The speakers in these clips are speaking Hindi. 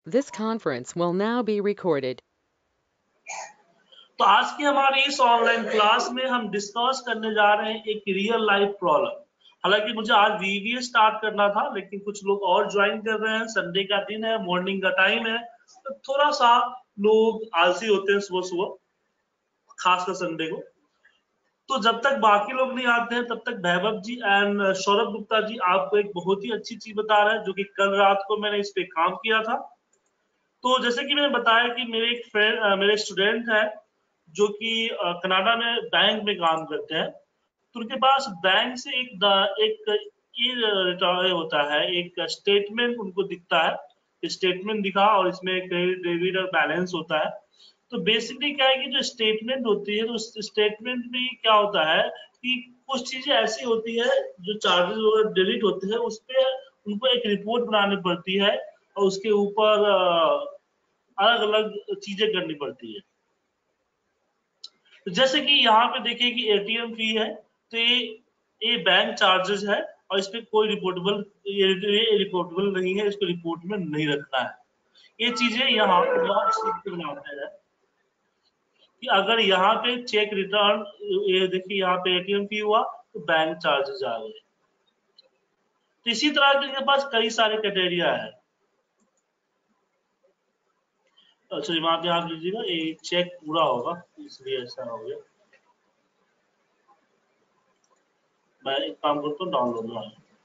This conference will now be recorded. तो आज की हमारी इस ऑनलाइन क्लास में हम डिस्कस करने जा रहे हैं एक रियल लाइफ प्रॉब्लम। हालांकि मुझे आज वीवीए स्टार्ट करना था, लेकिन कुछ लोग और ज्वाइन कर रहे हैं। संडे का दिन है, मॉर्निंग का टाइम है, तो थोड़ा सा लोग आलसी होते हैं सुबह सुबह, खासकर संडे को। तो जब तक बाकी लोग नहीं आते हैं तब तक वैभव जी एंड सौरभ गुप्ता जी आपको एक बहुत ही अच्छी चीज बता रहे हैं, जो कि कल रात को मैंने इस पे काम किया था। तो जैसे कि मैंने बताया कि मेरे एक फ्रेंड, मेरे स्टूडेंट है जो कि कनाडा में बैंक में काम करते हैं। तो उनके पास बैंक से एक रिटर्न होता है, एक स्टेटमेंट उनको दिखता है। स्टेटमेंट दिखा और इसमें क्रेडिट डेबिट और बैलेंस होता है। तो बेसिकली क्या है कि जो स्टेटमेंट होती है, तो स्टेटमेंट में क्या होता है कि कुछ चीजें ऐसी होती है जो चार्जेस वगैरह डेबिट होते हैं, उस पर उनको एक रिपोर्ट बनानी पड़ती है और उसके ऊपर अलग अलग चीजें करनी पड़ती है। तो जैसे कि यहाँ पे देखिए कि एटीएम फी है, तो ये बैंक चार्जेस है और इस पे कोई ये रिपोर्टेबल नहीं है, इसको रिपोर्ट में नहीं रखना है। ये चीजें यहाँ लॉग शीट पे बनाते हैं कि अगर यहाँ पे चेक रिटर्न, ये देखिए यहाँ पे एटीएम फी हुआ तो बैंक चार्जेस आ गए। तो इसी तरह के इनके पास कई सारे क्राइटेरिया है। अच्छा, वहां पे आप लीजिएगा, ये चेक पूरा होगा इसलिए ऐसा हो गया। मैं एक काम करता हूँ, डाउनलोड में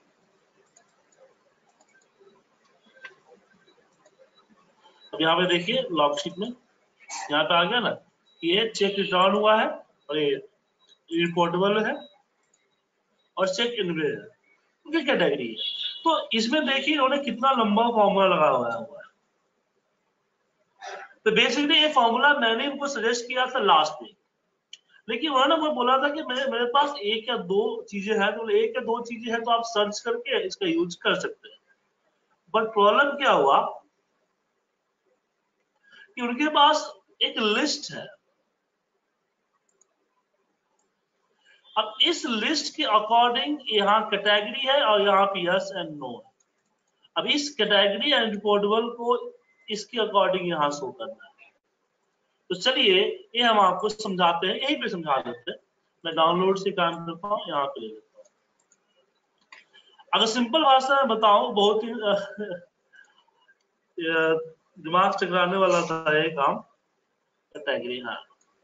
अब यहाँ पे देखिए लॉग शीट में यहाँ पे आ गया ना, ये चेक रिटर्न हुआ है और ये रिपोर्टेबल है और चेक इनवे है, उनकी कैटेगरी है। तो इसमें देखिए उन्होंने कितना लंबा फॉर्मूला लगा हुआ है। तो बेसिकली ये फॉर्मूला मैंने इनको सजेस्ट किया था लास्ट वीक, लेकिन उन्होंने मुझे बोला था कि मेरे पास एक या दो चीजें हैं, तो एक या दो चीजें हैं तो आप सर्च करके इसका यूज कर सकते हैं। बट प्रॉब्लम क्या हुआ कि उनके पास एक लिस्ट है। अब इस लिस्ट के अकॉर्डिंग यहाँ कैटेगरी है और यहाँ पे यस एंड नो है। अब इस कैटेगरी एंड रिपोर्टेबल को इसके अकॉर्डिंग यहाँ शो करना है। तो चलिए ये हम आपको समझाते हैं, यहीं पे समझा देते हैं। मैं डाउनलोड से काम करता हूँ, यहाँ पे ले लेता हूँ। अगर सिंपल भाषा में बताऊं, बहुत ही दिमाग चकराने वाला था ये काम। कैटेगरी, हाँ।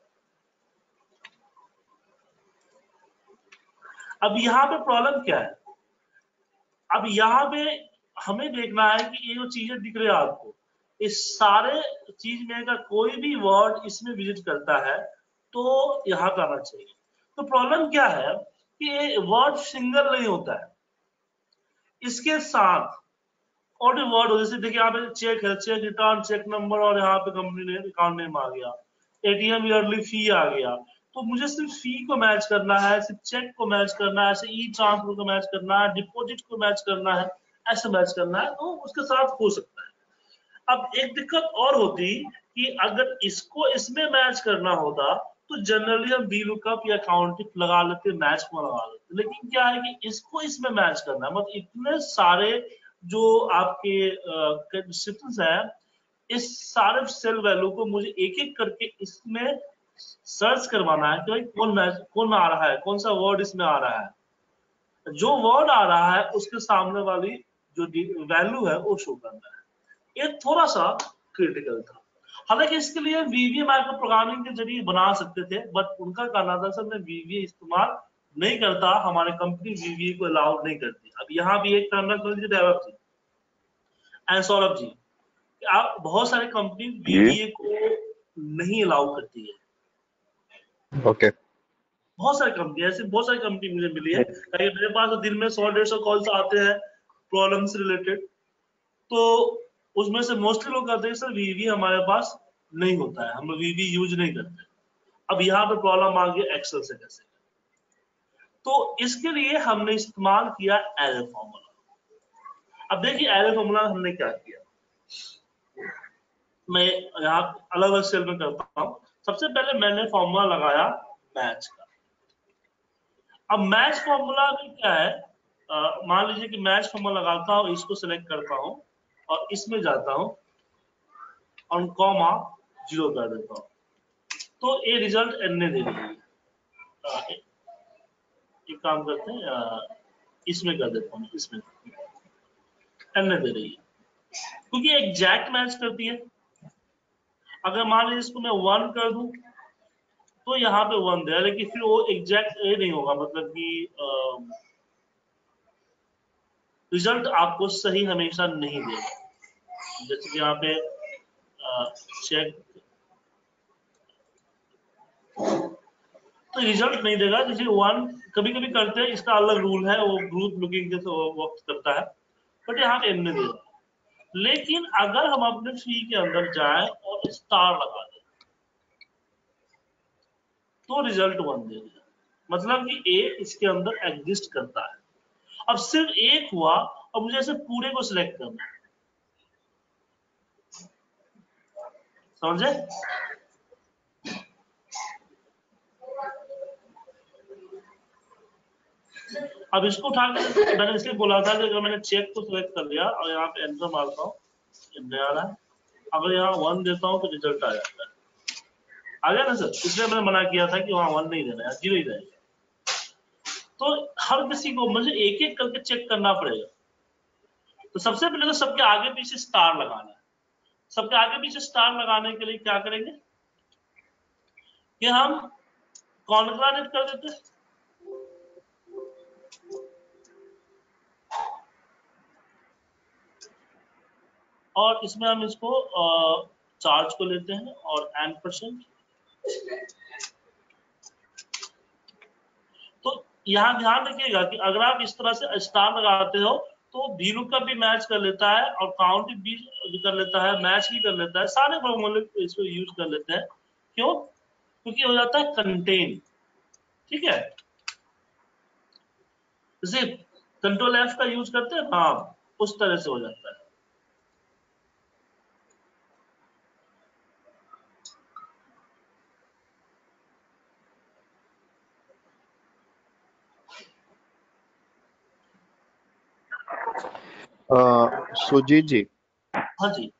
अब यहाँ पे प्रॉब्लम क्या है, अब यहाँ पे हमें देखना है कि ये जो चीजें दिख रही है आपको, इस सारे चीज में अगर कोई भी वर्ड इसमें विजिट करता है तो यहाँ पे आना चाहिए। तो प्रॉब्लम क्या है कि ये वर्ड सिंगल नहीं होता है, इसके साथ और भी वर्ड हो। जैसे देखिए यहाँ पे चेक है, चेक रिटर्न, चेक नंबर और यहाँ पे कंपनी ने अकाउंट नेम आ गया, एटीएम ईयरली फी आ गया। तो मुझे सिर्फ फी को मैच करना है, सिर्फ चेक को मैच करना है, ऐसे ई ट्रांसफर को मैच करना है, डिपॉजिट को मैच करना है, ऐसे मैच करना है, तो उसके साथ हो सकता है। अब एक दिक्कत और होती कि अगर इसको इसमें मैच करना होता तो जनरली हम वी लुकअप या काउंटिंग लगा लेते, मैच को लगा लेते। लेकिन क्या है कि इसको इसमें मैच करना है, मतलब इतने सारे जो आपके डिस्क्रिप्शंस है, इस सारे सेल वैल्यू को मुझे एक एक करके इसमें सर्च करवाना है कि भाई कौन आ रहा है, कौन सा वर्ड इसमें आ रहा है। जो वर्ड आ रहा है उसके सामने वाली जो वैल्यू है वो शो करना है। ये थोड़ा सा क्रिटिकल था। हालांकि इसके लिए वीवीए माइक्रो प्रोग्रामिंग के जरिए बना सकते थे, बट उनका कहना था सर मैं वीवीए इस्तेमाल नहीं करता, हमारी कंपनी वीवीए को अलाउ नहीं करती। अब यहाँ भी एक टर्मिनल कर लीजिए डेवलप जी एंड सौरभ जी, आप बहुत सारे कंपनी वीवीए को नहीं अलाउ करती है। ओके। बहुत सारी कंपनी, ऐसी बहुत सारी कंपनी मुझे मिली है, ताकि मेरे पास दिन में 100-150 कॉल्स आते हैं प्रॉब्लम से रिलेटेड। तो उसमें से मोस्टली लोग कहते हैं सर वीवी हमारे पास नहीं होता है, हम वीवी यूज नहीं करते। अब यहाँ पे प्रॉब्लम आ गई एक्सेल से कैसे। तो इसके लिए हमने इस्तेमाल किया एरे फॉर्मूला। अब देखिए एरे फॉर्मूला हमने क्या किया, मैं यहाँ अलग अलग सेल में करता हूँ। सबसे पहले मैंने फॉर्मूला लगाया मैच का। अब मैच फॉर्मूला में क्या है, मान लीजिए कि मैच फॉर्मूला लगाता हूँ, इसको सिलेक्ट करता हूँ और इसमें जाता हूँ और कॉमा 0 कर देता हूँ, तो ये रिजल्ट एन दे रही है। एक काम करते हैं, इसमें कर देता हूँ, इसमें एन दे रही है क्योंकि एग्जैक्ट मैच करती है। अगर मान लीजिए इसको मैं 1 कर दूं तो यहाँ पे 1 दे, लेकिन फिर वो एग्जैक्ट ए नहीं होगा, मतलब कि रिजल्ट आपको सही हमेशा नहीं देगा। जैसे कि यहाँ पे चेक, तो रिजल्ट नहीं देगा। जैसे 1 कभी कभी करते हैं, इसका अलग रूल है, वो ग्रुप लुकिंग जैसे वर्क करता है, बट यहाँ पे एन देगा। लेकिन अगर हम अपने ट्री के अंदर जाएं और स्टार लगा दें तो रिजल्ट 1 देगा, मतलब कि ए इसके अंदर एग्जिस्ट करता है। अब सिर्फ एक हुआ, अब मुझे ऐसे पूरे को सिलेक्ट करना है, समझे? अब इसको उठा के मैंने इसलिए बोला था कि अगर मैंने चेक को सिलेक्ट कर लिया और यहाँ पे एंटर मारता हूँ, नहीं आ रहा है। अगर यहाँ 1 देता हूँ तो रिजल्ट आ जाता है, आ गया ना सर? इसलिए मैंने मना किया था कि वहाँ 1 नहीं देना है, 0 ही रहेगा। तो हर किसी को मुझे एक एक करके चेक करना पड़ेगा। तो सबसे पहले तो सबके आगे पीछे स्टार लगाना है। सबके आगे पीछे स्टार लगाने के लिए क्या करेंगे कि हम कॉन्ग्रेनेट कर देते हैं, और इसमें हम इसको चार्ज को लेते हैं और n%। तो यहाँ ध्यान रखिएगा कि अगर आप इस तरह से स्टार लगाते हो तो VLOOKUP भी मैच कर लेता है और काउंट भी कर लेता है, मैच भी कर लेता है, सारे फॉर्मूले इसको यूज कर लेते हैं। क्यों? क्योंकि हो जाता है कंटेन, ठीक है? जैसे कंट्रोल F का यूज करते हैं, हाँ, उस तरह से हो जाता है। सुजीत जी। हाँ जी।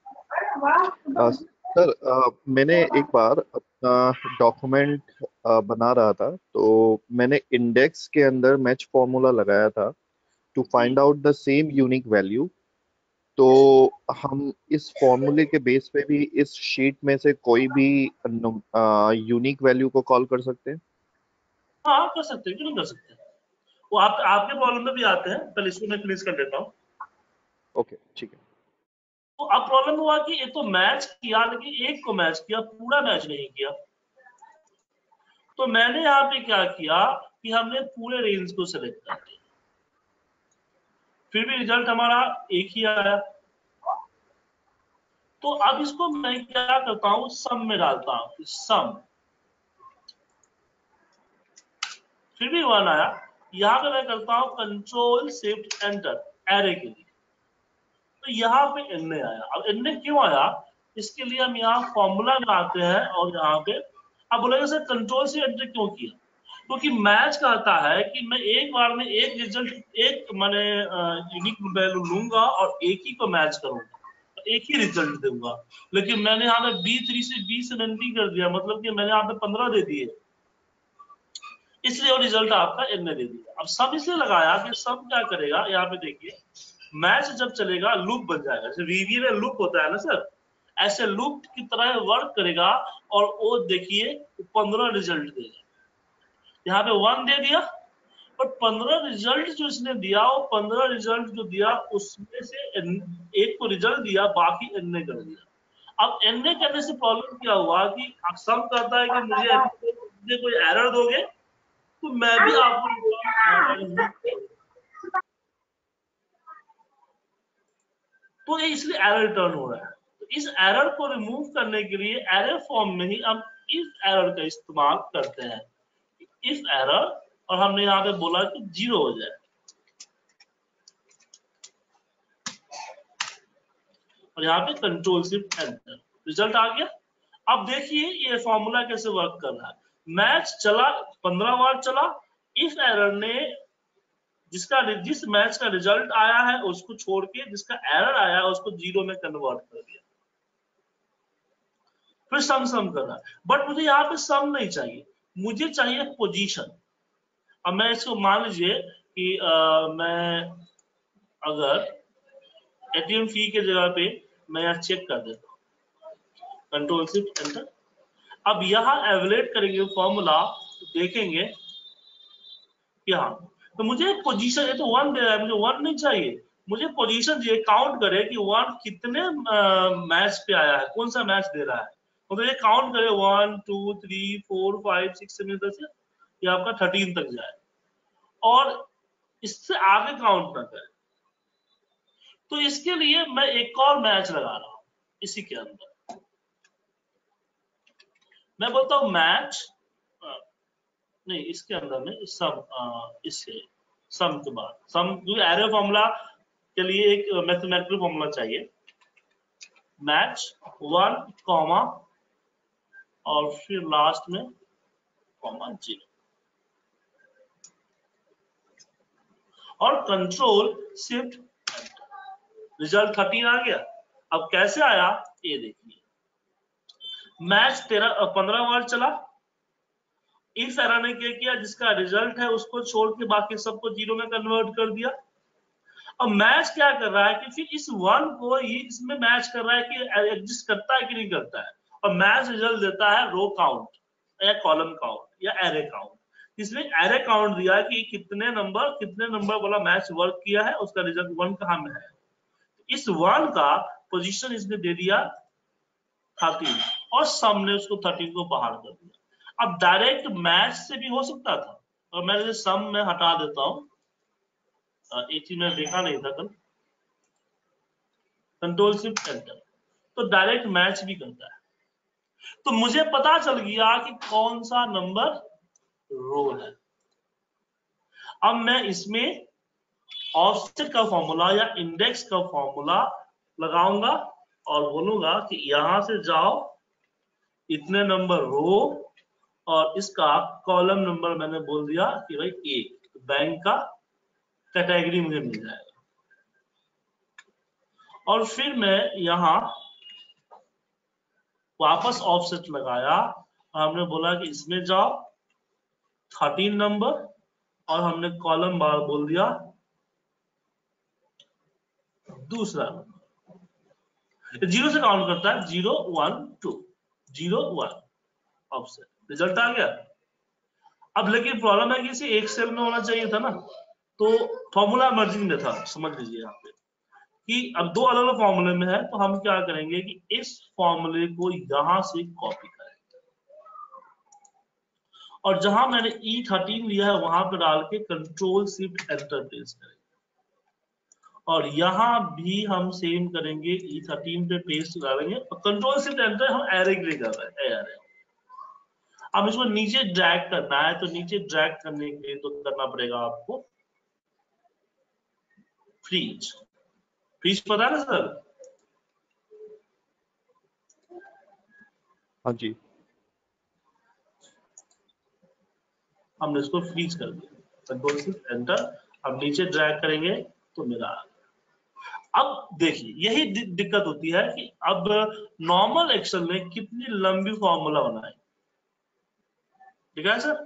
सर, मैंने एक बार अपना डॉक्यूमेंट बना रहा था, तो मैंने इंडेक्स के अंदर मैच फॉर्मूला लगाया था to find out the same unique value. तो हम इस फॉर्मूले के बेस पे भी इस शीट में से कोई भी यूनिक वैल्यू को कॉल कर सकते हैं? हाँ, कर सकते हैं, क्यों नहीं कर सकते? वो आपके प्रॉब्लम में भी आते हैं। पहले इसको मैं फिनिश कर देता हूँ। ओके, ठीक है। तो अब प्रॉब्लम हुआ कि एक तो मैच किया, लेकिन एक को मैच किया, पूरा मैच नहीं किया। तो मैंने यहाँ पे क्या किया कि हमने पूरे रेंज को सिलेक्ट कर दिया, फिर भी रिजल्ट हमारा एक ही आया। तो अब इसको मैं क्या करता हूँ, सम में डालता हूँ, सम, फिर भी 1 आया। यहाँ पे मैं करता हूँ कंट्रोल शिफ्ट एंटर एरे के लिए, तो यहाँ पे एन आया। अब एन क्यों आया, इसके लिए हम यहाँ फॉर्मूला में आते हैं और यहाँ पे अब बोलेंगे सर कंट्रोल से एंटर क्यों किया? क्योंकि मैच कहता है कि मैं एक बार में एक रिजल्ट, एक मैंने यूनिक वैल्यू लूंगा और एक ही को मैच करूंगा, एक ही रिजल्ट दूंगा। लेकिन मैंने यहाँ पे B3 से B70 कर दिया, मतलब कि मैंने यहाँ पे 15 दे दिए, इसलिए वो रिजल्ट आपका एन दे दिया। अब सब इसलिए लगाया कि सब क्या करेगा, यहाँ पे देखिए, मैच जब चलेगा लूप बन जाएगा। जैसे VB में लूप होता है ना सर, ऐसे लूप की तरह वर्क करेगा और वो देखिए 15 रिजल्ट देगा। यहाँ पे 1 दे दिया, बट 15 रिजल्ट जो इसने दिया, वो 15 रिजल्ट जो दिया उसमें से एक को रिजल्ट दिया, बाकी एन कर दिया। अब एन करने से प्रॉब्लम क्या हुआ कि सम कहता है कि मुझे कोई एरर दोगे तो मैं भी आपको, तो ये इसलिए एरर रिटर्न हो रहा है। तो इस एरर को रिमूव करने के लिए एरर फॉर्म में ही हम इस एरर का इस्तेमाल करते हैं, इस एरर, और हमने यहाँ पे बोला कि 0 हो जाए, और यहाँ पे कंट्रोल शिफ्ट एंटर, रिजल्ट आ गया। अब देखिए ये फॉर्मूला कैसे वर्क कर रहा है। मैच चला, 15 बार चला, इस एरर ने जिस मैच का रिजल्ट आया है उसको छोड़ के जिसका एरर आया है उसको 0 में कन्वर्ट कर दिया। फिर सम कर रहा है, बट मुझे यहाँ पे सम नहीं चाहिए, मुझे चाहिए पोजीशन। अब मैं इसको मान लीजिए कि मैं अगर एटीएम फी के जगह पे मैं यहाँ चेक कर देता हूँ, कंट्रोल शिफ्ट एंटर। अब यहाँ एवेलेट करेंगे फॉर्मूला, देखेंगे कि हाँ, तो मुझे पोजीशन, ये तो 1 दे रहा है, मुझे 1 नहीं चाहिए, मुझे पोजीशन चाहिए, काउंट करे कि 1 कितने मैच पे आया है, कौन सा मैच दे रहा है, तो ये काउंट करे 1 2 3 4 5 6 7 से ये आपका 13 तक जाए, और इससे आगे काउंट ना करे। तो इसके लिए मैं एक और मैच लगा रहा हूं, इसी के अंदर मैं बोलता हूं मैच, नहीं इसके अंदर में सम, इससे सम के बाद सम, एरे फॉर्मूला के लिए एक मैथमेटिकल फॉर्मूला चाहिए, मैच 1 कॉमा और फिर लास्ट में कॉमा 0 और कंट्रोल शिफ्ट, रिजल्ट 13 आ गया। अब कैसे आया ये देखिए, मैच 15 बार चला, इस एरर ने क्या किया, जिसका रिजल्ट है उसको छोड़ के बाकी सबको 0 में कन्वर्ट कर दिया। अब मैच क्या कर रहा है कि फिर इस 1 को ये इसमें मैच कर रहा है कि एग्जिस्ट करता है कि नहीं करता है, और मैच रिजल्ट देता है रो काउंट या कॉलम काउंट या एरे काउंट। इसमें एरे काउंट दिया है कि कितने नंबर वाला मैच वर्क किया है, उसका रिजल्ट 1 कहां में है, इस 1 का पोजीशन इसने दे दिया 13 और सम ने उसको 13 को बाहर कर दिया। अब डायरेक्ट मैच से भी हो सकता था, और मैं सम में हटा देता हूं, एक चीज मैंने देखा नहीं था कल, कंट्रोल शिफ्ट एंटर, तो डायरेक्ट मैच भी करता है। तो मुझे पता चल गया कि कौन सा नंबर रो है। अब मैं इसमें ऑफसेट का फॉर्मूला या इंडेक्स का फॉर्मूला लगाऊंगा और बोलूंगा कि यहां से जाओ, इतने नंबर रो और इसका कॉलम नंबर मैंने बोल दिया कि भाई 1, तो बैंक का कैटेगरी मुझे मिल जाएगा। और फिर मैं यहां वापस ऑफसेट लगाया, हमने बोला कि इसमें जाओ 13 नंबर और हमने कॉलम बार बोल दिया दूसरा नंबर, 0 से काउंट करता है, 0 1 2 0 1 ऑफसेट, रिजल्ट आ गया। अब लेकिन प्रॉब्लम है कि इसे एक सेल में होना चाहिए था ना, तो फॉर्मूला मर्जिंग में था, समझ लीजिए यहाँ पे कि अब 2 अलग अलग फॉर्मूले में है, तो हम क्या करेंगे कि इस फॉर्मूले को यहां से कॉपी करेंगे और जहां मैंने E13 लिया है वहां पे डाल के कंट्रोल शिफ्ट एंटर प्रेस करेंगे, और यहां भी हम सेम करेंगे, E13 पे पेस्ट डालेंगे और कंट्रोल शिफ्ट एंटर हम एरे के लिए कर रहे हैं, एरे। अब इसको नीचे ड्रैग करना है, तो नीचे ड्रैग करने के लिए तो करना पड़ेगा आपको फ्रीज, फ्रीज पता है ना सर? हाँ जी। हमने इसको फ्रीज कर दिया, कंट्रोल शिफ्ट एंटर, अब नीचे ड्रैग करेंगे तो मेरा आ गया। अब देखिए यही दिक्कत होती है कि अब नॉर्मल एक्सेल में कितनी लंबी फॉर्मूला बनाए, ठीक है सर?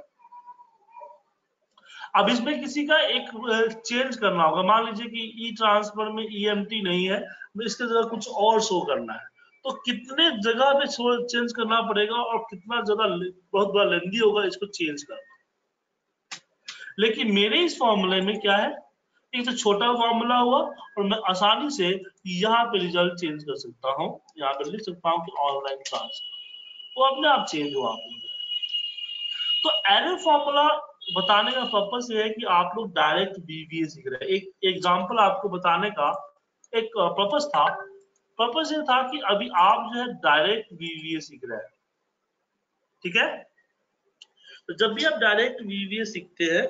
अब इसमें किसी का एक चेंज करना होगा, मान लीजिए कि ई ट्रांसफर में EMT नहीं है, इसके जगह कुछ और शो करना है, तो कितने जगह पे चेंज करना पड़ेगा और कितना ज्यादा बहुत बड़ा लेंदी होगा इसको चेंज करना। लेकिन मेरे इस फॉर्मूले में क्या है, एक तो छोटा फॉर्मूला हुआ और मैं आसानी से यहाँ पे रिजल्ट चेंज कर सकता हूँ, यहाँ पे लिख सकता हूँ कि ऑनलाइन ट्रांसफर, वो अपने आप चेंज हुआ। तो एरे फॉर्मूला बताने का पर्पस ये है कि आप लोग डायरेक्ट VBA सीख रहे हैं। एक एग्जांपल आपको बताने का एक पर्पस था, पर्पस ये था कि अभी आप जो है डायरेक्ट VBA सीख रहे हैं, ठीक है? तो जब भी आप डायरेक्ट VBA सीखते हैं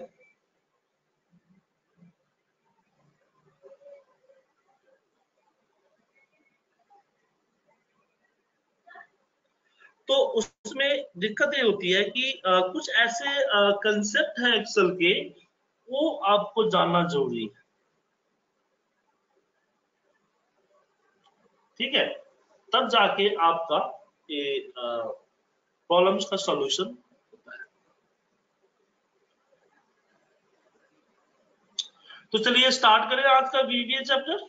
तो उसमें दिक्कत ये होती है कि कुछ ऐसे कंसेप्ट हैं एक्सेल के, वो आपको जानना जरूरी है, ठीक है? तब जाके आपका ये प्रॉब्लम्स का सॉल्यूशन होता है। तो चलिए स्टार्ट करें आज का VBA चैप्टर।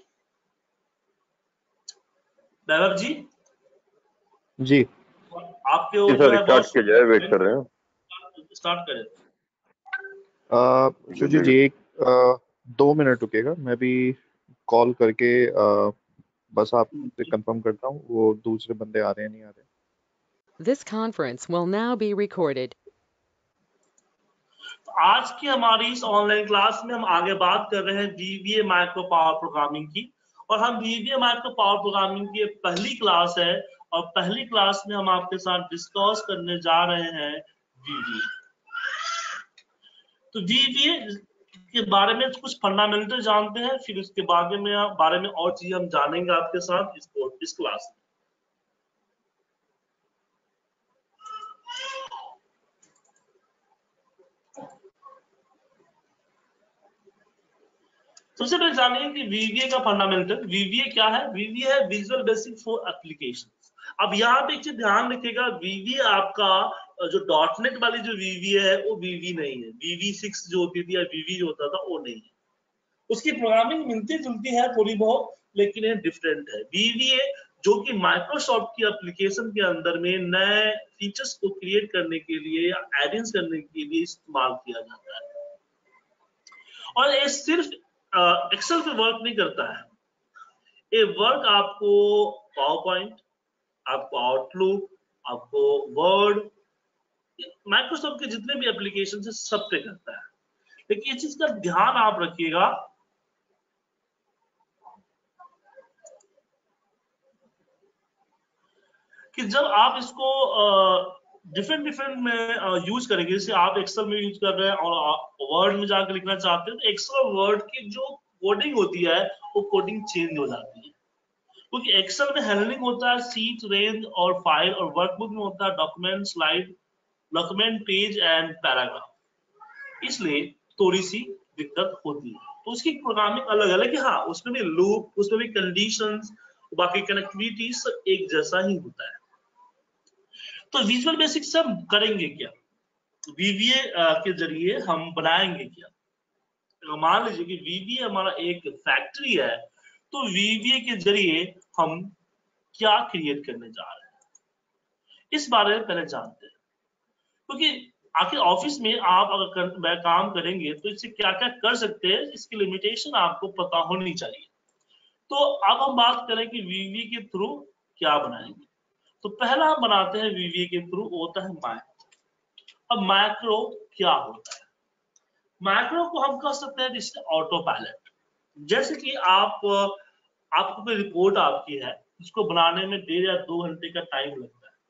वैभव जी जी आपके और जो सर है स्टार्ट बहुत किया जाए, वेट कर रहे हैं। स्टार्ट करें। सुजीत जी एक 2 मिनट रुकेगा, मैं भी कॉल करके बस आपसे कंफर्म करता हूँ वो दूसरे बंदे आ रहे हैं नहीं आ रहे। This conference will now be recorded. आज की हमारी इस ऑनलाइन क्लास में हम आगे बात कर रहे हैं VBA माइक्रो पावर प्रोग्रामिंग की, और हम VBA माइक्रो पावर प्रोग्रामिंग की पहली क्लास है, और पहली क्लास में हम आपके साथ डिस्कस करने जा रहे हैं VBA। तो VBA के बारे में कुछ फंडामेंटल जानते हैं, फिर उसके बारे में और चीजें हम जानेंगे आपके साथ इस क्लास में। सबसे पहले जानिए कि VBA का फंडामेंटल। VBA क्या है? VBA है विजुअल बेसिक फॉर एप्लीकेशन। अब यहाँ पे एक चीज ध्यान रखिएगा, VBA आपका जो .NET वाली जो VBA है वो VB नहीं है। VB6 जो होती थी या VB जो होता था वो नहीं है। उसकी प्रोग्रामिंग मिलती जुलती है थोड़ी बहुत, लेकिन ये डिफरेंट है। VBA जो कि माइक्रोसॉफ्ट की एप्लीकेशन के अंदर में नए फीचर्स को क्रिएट करने के लिए या एडिंग करने के लिए इस्तेमाल किया जाता है, और ये सिर्फ एक्सेल पे वर्क नहीं करता है। ये वर्क आपको पावर पॉइंट, आपको आउटलुक, आपको वर्ड, माइक्रोसॉफ्ट के जितने भी एप्लीकेशन है सब पे करता है। लेकिन इस चीज का ध्यान आप रखिएगा कि जब आप इसको डिफरेंट में यूज करेंगे, जैसे आप एक्सेल में यूज कर रहे हैं और वर्ड में जाकर लिखना चाहते हैं, तो एक्सेल और वर्ड की जो कोडिंग होती है वो कोडिंग चेंज हो जाती है, क्योंकि एक्सेल में हैंडलिंग होता है सीट, रेंज और फाइल, और वर्कबुक में होता है document, slide, document, page and paragraph. इसलिए थोड़ी सी दिक्कत होती है। तो उसकी प्रोग्रामिंग अलग अलग है। हाँ, उसमें भी लूप, उसमें भी कंडीशंस, बाकी कनेक्टिविटी सब एक जैसा ही होता है। तो विजुअल बेसिक से हम करेंगे क्या? VBA के जरिए हम बनाएंगे क्या? मान लीजिए कि VBA हमारा एक फैक्ट्री है, तो VBA के जरिए हम क्या क्रिएट करने जा रहे हैं, इस बारे में पहले जानते हैं। क्योंकि आखिर ऑफिस में आप अगर काम करेंगे तो इससे क्या क्या कर सकते हैं, इसकी लिमिटेशन आपको पता होनी चाहिए। तो अब हम बात करें कि VBA के थ्रू क्या बनाएंगे। तो पहला हम बनाते हैं VBA के थ्रू, होता है मैक्रो। अब मैक्रो क्या होता है? मैक्रो को हम कह सकते हैं जैसे ऑटो पायलट। जैसे कि आपको कोई रिपोर्ट आपकी है, इसको बनाने में 1.5 या 2 घंटे का टाइम लगता है,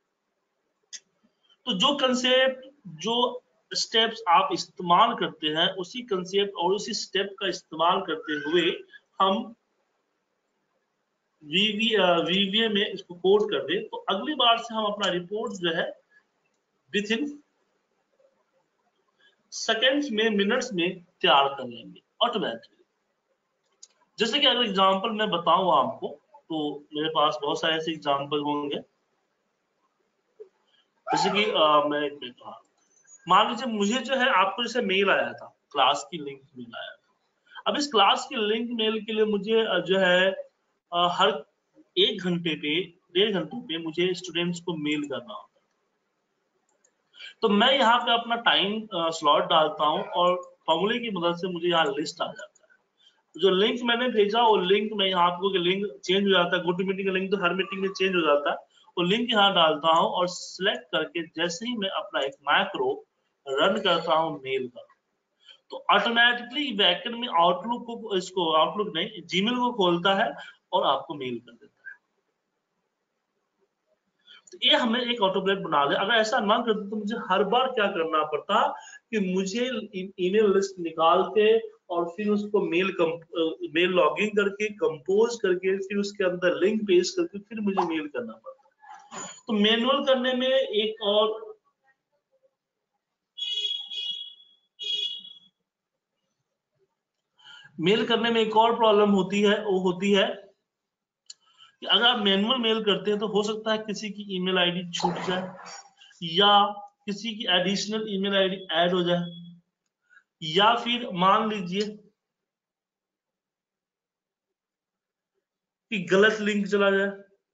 तो जो कंसेप्ट, जो स्टेप्स आप इस्तेमाल करते हैं, उसी कंसेप्ट और उसी स्टेप का इस्तेमाल करते हुए हम VBA में इसको कोड कर दें, तो अगली बार से हम अपना रिपोर्ट जो है विद इन सेकेंड्स में, मिनट्स में तैयार कर लेंगे ऑटोमेटिकली। जैसे कि अगर एग्जांपल मैं बताऊं आपको, तो मेरे पास बहुत सारे ऐसे एग्जांपल होंगे। जैसे कि मान लीजिए मुझे जो है आपको जैसे मेल आया था, क्लास की लिंक मेल आया था। अब इस क्लास की लिंक मेल के लिए मुझे जो है हर 1 घंटे पे, 1.5 घंटे पे मुझे स्टूडेंट्स को मेल करना होता है। तो मैं यहाँ पे अपना टाइम स्लॉट डालता हूँ, और फॉर्मूले की मदद से मुझे यहाँ लिस्ट आ जाता है। जो लिंक मैंने भेजा वो लिंक में यहाँ आपको लिंक चेंज हो जाता है। गो टू मीटिंग का लिंक तो हर मीटिंग में चेंज हो जाता है। वो लिंक यहाँ डालता हूँ, और सिलेक्ट करके जैसे ही मैं अपना एक मैक्रो रन करता हूँ मेल का, तो ऑटोमेटिकली बैकएंड में आउटलुक को, इसको आउटलुक नहीं, जीमेल को खोलता है और आपको मेल कर देता है। तो ये हमने एक ऑटोमेट बना लिया। अगर ऐसा ना करते तो मुझे हर बार क्या करना पड़ता कि मुझे ईमेल लिस्ट निकाल के और फिर उसको मेल लॉगिन करके, कंपोज करके, फिर उसके अंदर लिंक पेस्ट करके फिर मुझे मेल करना पड़ता। तो मैनुअल करने में एक और मेल करने में एक और प्रॉब्लम होती है, वो होती है कि अगर आप मैनुअल मेल करते हैं तो हो सकता है किसी की ईमेल आईडी छूट जाए या किसी की एडिशनल ईमेल आईडी ऐड हो जाए या फिर मान लीजिए कि गलत लिंक चला जाए।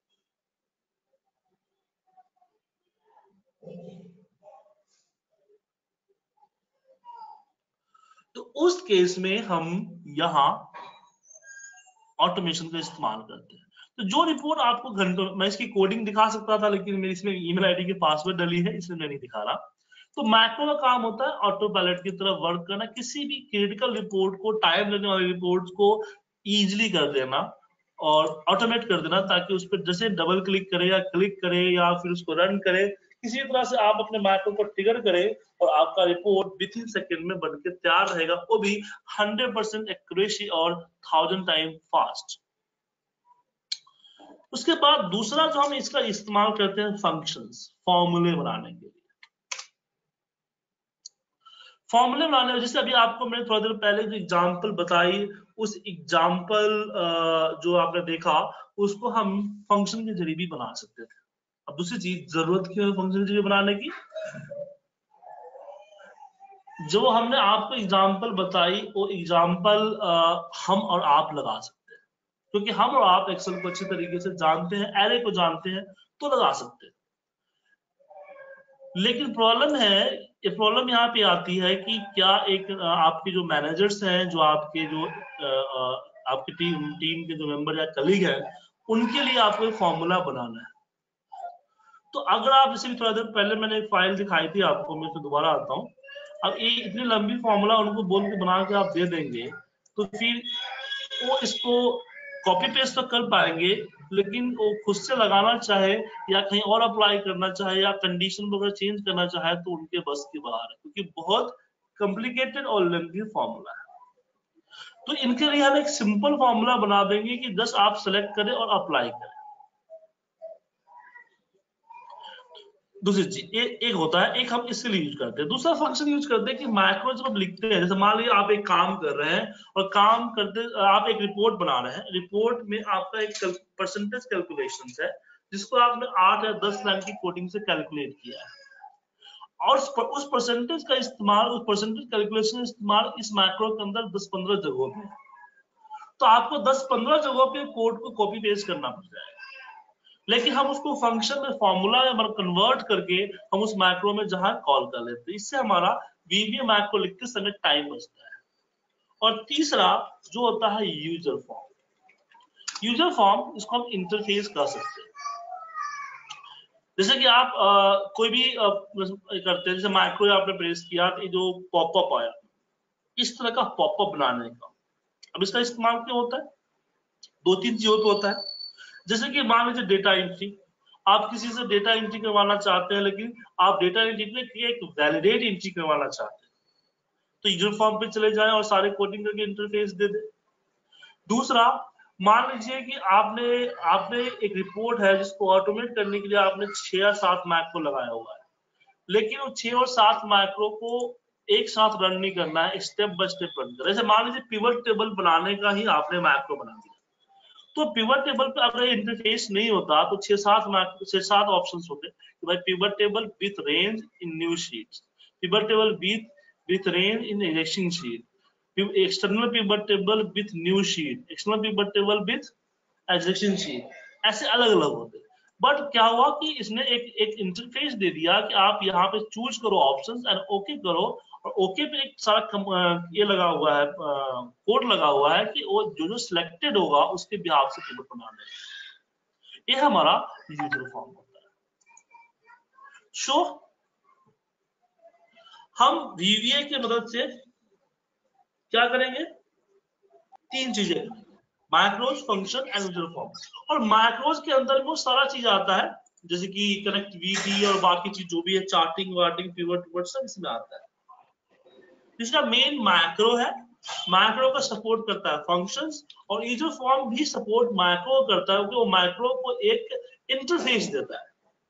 तो उस केस में हम यहां ऑटोमेशन का इस्तेमाल करते हैं। तो जो रिपोर्ट आपको घंटों, मैं इसकी कोडिंग दिखा सकता था लेकिन मेरी इसमें ईमेल आईडी के पासवर्ड डली है इसलिए मैं नहीं दिखा रहा। तो मैक्रो का काम होता है ऑटो पायलट की तरह वर्क करना, किसी भी क्रिटिकल रिपोर्ट को, टाइम लगने वाली रिपोर्ट को इजीली कर देना और ऑटोमेट कर देना, ताकि उस पर जैसे डबल क्लिक करे या क्लिक करे या फिर उसको रन करे, किसी तरह से आप अपने मैक्रो को ट्रिगर करें और आपका रिपोर्ट विद इन सेकेंड में बनकर तैयार रहेगा, वो भी 100% एक्यूरेसी और 1000 टाइम फास्ट। उसके बाद दूसरा जो हम इसका इस्तेमाल करते हैं फंक्शंस, फॉर्मूले बनाने के लिए। फॉर्मूले बनाने, जैसे अभी आपको मैंने थोड़ी देर पहले जो एग्जांपल बताई, उस एग्जांपल जो आपने देखा उसको हम फंक्शन के जरिए भी बना सकते थे। अब दूसरी चीज, जरूरत क्यों है फंक्शन के जरिए बनाने की? जो हमने आपको एग्जांपल बताई वो एग्जांपल हम और आप लगा सकते हैं, क्योंकि हम और आप एक्सेल को अच्छी तरीके से जानते हैं, एरे को जानते हैं, तो लगा सकते हैं। लेकिन प्रॉब्लम है, ये प्रॉब्लम यहाँ पे आती है कि क्या एक आपके जो मैनेजर्स हैं, जो आपके जो आपकी टीम के जो मेंबर या कलीग हैं, उनके लिए आपको एक फॉर्मूला बनाना है। तो अगर आप, जैसे थोड़ा देर पहले मैंने एक फाइल दिखाई थी आपको, मैं तो दोबारा आता हूँ। अब ये इतनी लंबी फॉर्मूला उनको बोल के बना के आप दे देंगे तो फिर वो इसको कॉपी पेस्ट तो कर पाएंगे, लेकिन वो खुद से लगाना चाहे या कहीं और अप्लाई करना चाहे या कंडीशन वगैरह चेंज करना चाहे तो उनके बस के बाहर है, क्योंकि बहुत कॉम्प्लिकेटेड और लेंथी फॉर्मूला है। तो इनके लिए हम एक सिंपल फॉर्मूला बना देंगे कि जस्ट आप सेलेक्ट करें और अप्लाई करें। दूसरी चीज एक होता है, एक हम इसके लिए यूज करते हैं, दूसरा फंक्शन यूज करते हैं कि मैक्रो जब हम लिखते हैं, जैसे मान लीजिए आप एक काम कर रहे हैं और काम करते आप एक रिपोर्ट बना रहे हैं, रिपोर्ट में आपका एक परसेंटेज कैलकुलेशन है जिसको आपने 8 या 10 लाइन की कोडिंग से कैलकुलेट किया है, और उस परसेंटेज का इस्तेमाल, उस परसेंटेज कैलकुलेशन इस्तेमाल इस मैक्रो के अंदर 10-15 जगहों पे, तो आपको 10-15 जगहों पे कोड को कॉपी पेस्ट करना पड़ जाएगा। लेकिन हम उसको फंक्शन में फॉर्मूला में कन्वर्ट करके हम उस मैक्रो में जहां कॉल कर लेते हैं, इससे हमारा वीवीए मैक्रो लिखते समय टाइम बचता है। और तीसरा जो होता है यूजर फॉर्म। यूजर फॉर्म इसको हम इंटरफेस कर सकते हैं। जैसे कि आप कोई भी करते हैं, जैसे मैक्रो आपने प्रेस किया तो जो पॉपअप आया, इस तरह का पॉपअप बनाने का। अब इसका इस्तेमाल क्यों होता है? 2-3 चीजों पे होता है। जैसे कि मान लीजिए डेटा एंट्री, आप किसी से डेटा एंट्री करवाना चाहते हैं, लेकिन आप डेटा एंट्री के लिए एक वैलिडेट एंट्री करवाना चाहते हैं, तो यूजर फॉर्म पे चले जाएं और सारे कोडिंग करके इंटरफेस दे दें। दूसरा, मान लीजिए कि आपने एक रिपोर्ट है जिसको ऑटोमेट करने के लिए आपने 6 या 7 मैक्रो लगाया हुआ है, लेकिन वो 6 और 7 मैक्रो को एक साथ रन नहीं करना है, स्टेप बाय स्टेप रन करना है। जैसे मान लीजिए पिवट टेबल बनाने का ही आपने मैक्रो बना दिया, तो पिवट टेबल पे अगर इंटरफेस नहीं होता तो 6-7 ऑप्शंस होते कि भाई pivot table with range in new sheets, pivot table with range in existing sheet, external pivot table with new sheet, external pivot table with existing sheet, ऐसे अलग अलग होते। बट क्या हुआ कि इसने एक इंटरफेस दे दिया कि आप यहाँ पे चूज करो ऑप्शंस एंड ओके करो, और ओके पे एक सारा ये लगा हुआ है, कोड लगा हुआ है कि वो जो सिलेक्टेड होगा उसके बिहाफ से पिवट बना देगा। ये हमारा यूजर फॉर्म होता है। सो हम वीवीए की मदद से क्या करेंगे? 3 चीजें करेंगे, macros, function and user form. और मैक्रोज के अंदर वो सारा चीज आता है, जैसे कि कनेक्टिविटी और बाकी चीज जो भी है, चार्टिंग वार्टिंग पिवट सब इसमें आता है। इसका मेन मैक्रो है, मैक्रो का सपोर्ट करता है फंक्शंस, और यूजर फॉर्म भी सपोर्ट मैक्रो करता है, क्योंकि वो मैक्रो को एक इंटरफेस देता है।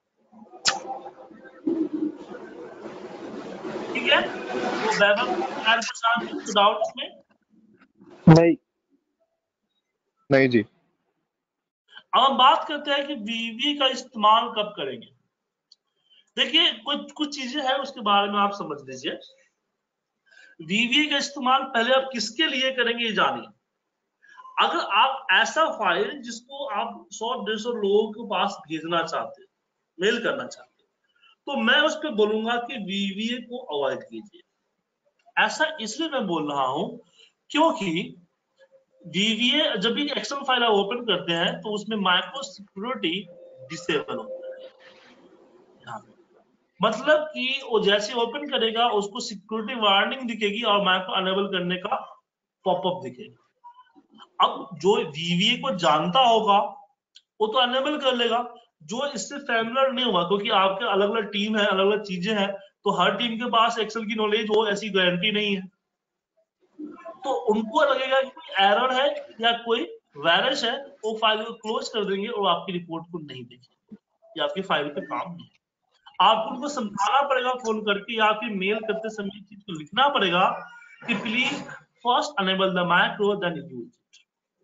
ठीक है, तो वैभव कुछ डाउट इसमें? नहीं जी। अब हम बात करते हैं कि वीवीए का इस्तेमाल कब करेंगे। देखिए कुछ चीजें हैं उसके बारे में आप समझ लीजिए। वीवीए का इस्तेमाल पहले आप किसके लिए करेंगे ये जानिए। अगर आप ऐसा फाइल जिसको आप 100-150 लोगों के पास भेजना चाहते हैं, मेल करना चाहते हैं, तो मैं उस पर बोलूंगा कि वीवीए को अवॉइड कीजिए। ऐसा इसलिए मैं बोल रहा हूं क्योंकि वीवीए जब भी एक्सेल फाइल आप ओपन करते हैं तो उसमें माइक्रो सिक्योरिटी डिसेबल होता है यहाँ पे। मतलब कि वो जैसे ओपन करेगा उसको सिक्योरिटी वार्निंग दिखेगी और माइक्रो अनेबल करने का पॉपअप दिखेगा। अब जो वीवीए को जानता होगा वो तो अनेबल कर लेगा, जो इससे फैमिलियर नहीं हुआ क्योंकि आपके अलग अलग टीम है, अलग अलग चीजें हैं, तो हर टीम के पास एक्सेल की नॉलेज हो ऐसी गारंटी नहीं है, तो उनको लगेगा कि कोई एरर है या कोई वायरस है, वो फाइल को क्लोज कर देंगे और आपकी रिपोर्ट को नहीं देखेंगे या आपकी फाइल पे काम नहीं। आपको उनको समझाना पड़ेगा फोन करके या फिर मेल करते समय चीज को लिखना पड़ेगा कि please first enable the micro then use it.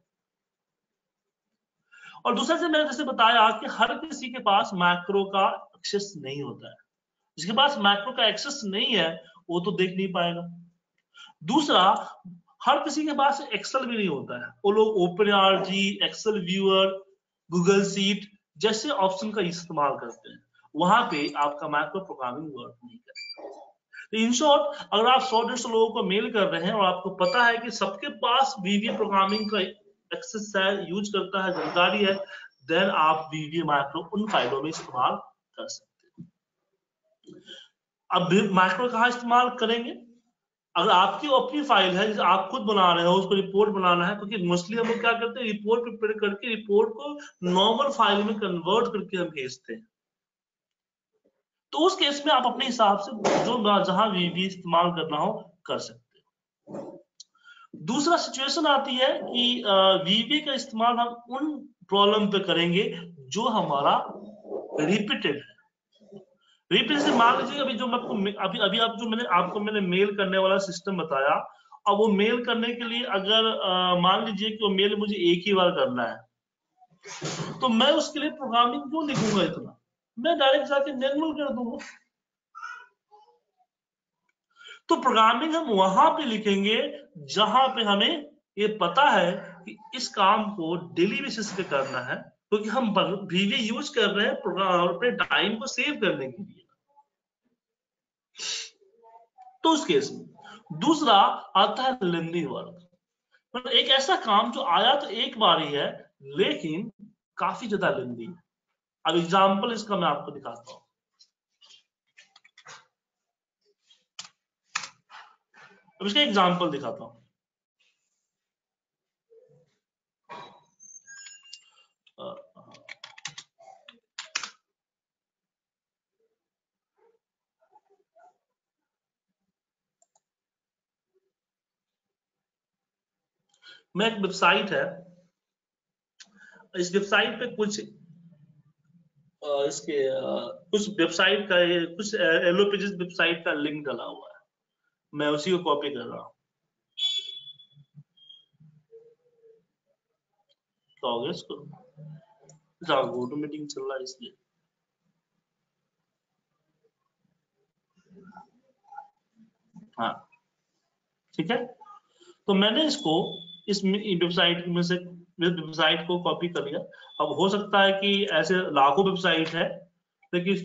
और दूसरा से मैंने जैसे बताया कि हर किसी के पास मैक्रो का एक्सेस नहीं होता है, जिसके पास मैक्रो का एक्सेस नहीं है वो तो देख नहीं पाएगा। दूसरा, हर किसी के पास एक्सेल भी नहीं होता है, वो लोग ओपनआरजी, एक्सेल व्यूअर, गूगल सीट जैसे ऑप्शन का इस्तेमाल करते हैं, वहां पे आपका मैक्रो प्रोग्रामिंग वर्क नहीं करेगा। इन शॉर्ट, अगर आप 100-150 लोगों को मेल कर रहे हैं और आपको पता है कि सबके पास वीवीए प्रोग्रामिंग का एक्सेस है, यूज करता है, जानकारी है, देन आप वीवीए मैक्रो उन फाइलों में इस्तेमाल कर सकते हैं। अब मैक्रो कहाँ इस्तेमाल करेंगे? अगर आपकी अपनी फाइल है जिसे आप खुद बना रहे हो, उसको रिपोर्ट बनाना है, क्योंकि मोस्टली हम लोग क्या करते हैं, रिपोर्ट प्रिपेयर करके रिपोर्ट को नॉर्मल फाइल में कन्वर्ट करके हम भेजते हैं, तो उस केस में आप अपने हिसाब से जो जहां वीवी इस्तेमाल करना हो कर सकते हैं। दूसरा सिचुएशन आती है कि वीवी का इस्तेमाल हम उन प्रॉब्लम पे करेंगे जो हमारा रिपीटेड है। रिपीट से मान लीजिए अभी जो मैं अभी आप जो मैंने मेल करने वाला सिस्टम बताया, अब वो मेल करने के लिए अगर मान लीजिए कि वो मेल मुझे एक ही बार करना है, तो मैं उसके लिए प्रोग्रामिंग क्यों लिखूंगा इतना, मैं डायरेक्ट जाके मैनुअल कर दूंगा। तो प्रोग्रामिंग हम वहां पे लिखेंगे जहां पे हमें ये पता है कि इस काम को डेली बेसिस पे करना है, क्योंकि हम वीवी यूज कर रहे हैं प्रोग्राम अपने टाइम को सेव करने के लिए। तो उस केस में दूसरा आता है लेंदी वर्क, मतलब एक ऐसा काम जो आया तो एक बार ही है लेकिन काफी ज्यादा लेंदी है। अब एग्जांपल इसका मैं आपको दिखाता हूं। अब इसका एग्जांपल दिखाता हूं। मैं एक वेबसाइट है, इस वेबसाइट पे कुछ इसके कुछ वेबसाइट का कुछ एलो पेजेस वेबसाइट का लिंक डाला हुआ है, मैं उसी को कॉपी कर रहा हूं। क्या हो गया इसको, गो टू मीटिंग चल रहा है इसलिए। हाँ ठीक है, तो मैंने इसको इस वेबसाइट में से वेबसाइट को कॉपी कर लिया। अब हो सकता है कि ऐसे लाखों वेबसाइट है, लेकिन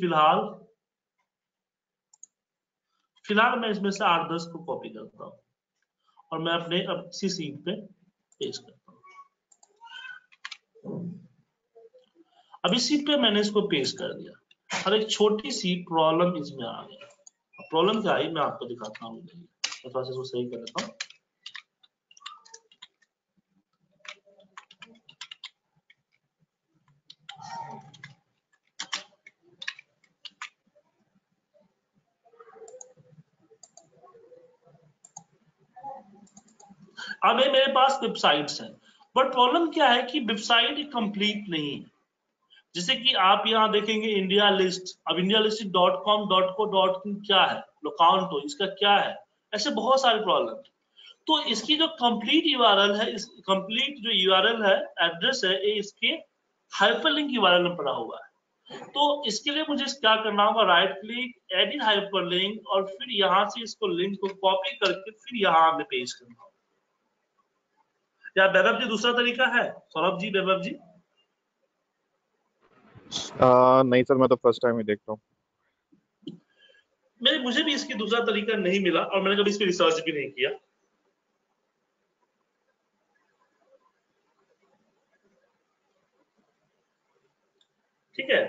फिलहाल मैं इसमें से 8-10 को कॉपी करता हूँ और मैं अपने अब इसी सीट पे पेस्ट करता हूँ। अब इस सीट पे मैंने इसको पेस्ट कर दिया और एक छोटी सी प्रॉब्लम इसमें आ गई। प्रॉब्लम क्या आई मैं आपको दिखाता हूँ, थोड़ा सा इसको सही कर लेता हूँ। अब ये मेरे पास वेबसाइट्स हैं, बट प्रॉब्लम क्या है कि वेबसाइट कंप्लीट नहीं है। जैसे कि आप यहाँ देखेंगे इंडिया लिस्ट, अब इंडिया लिस्ट .com .co क्या है, लोकाउंट इसका क्या है, ऐसे बहुत सारे प्रॉब्लम। तो इसकी जो कंप्लीट यूआरएल है, इस कंप्लीट जो यूआरएल है, एड्रेस है, ये इसके हाइपरलिंक के बारे में पढ़ा हुआ है। तो इसके लिए मुझे क्या करना होगा, राइट क्लिक, एडिट हाइपरलिंक, और फिर यहाँ से इसको लिंक को कॉपी करके फिर यहाँ पे पेस्ट करना होगा। या वैभव जी दूसरा तरीका है? सौरभ जी, वैभव जी? नहीं सर, मैं तो फर्स्ट टाइम ही देख रहा हूँ। मुझे भी इसकी दूसरा तरीका नहीं मिला और मैंने कभी इस पर रिसर्च भी नहीं किया। ठीक है,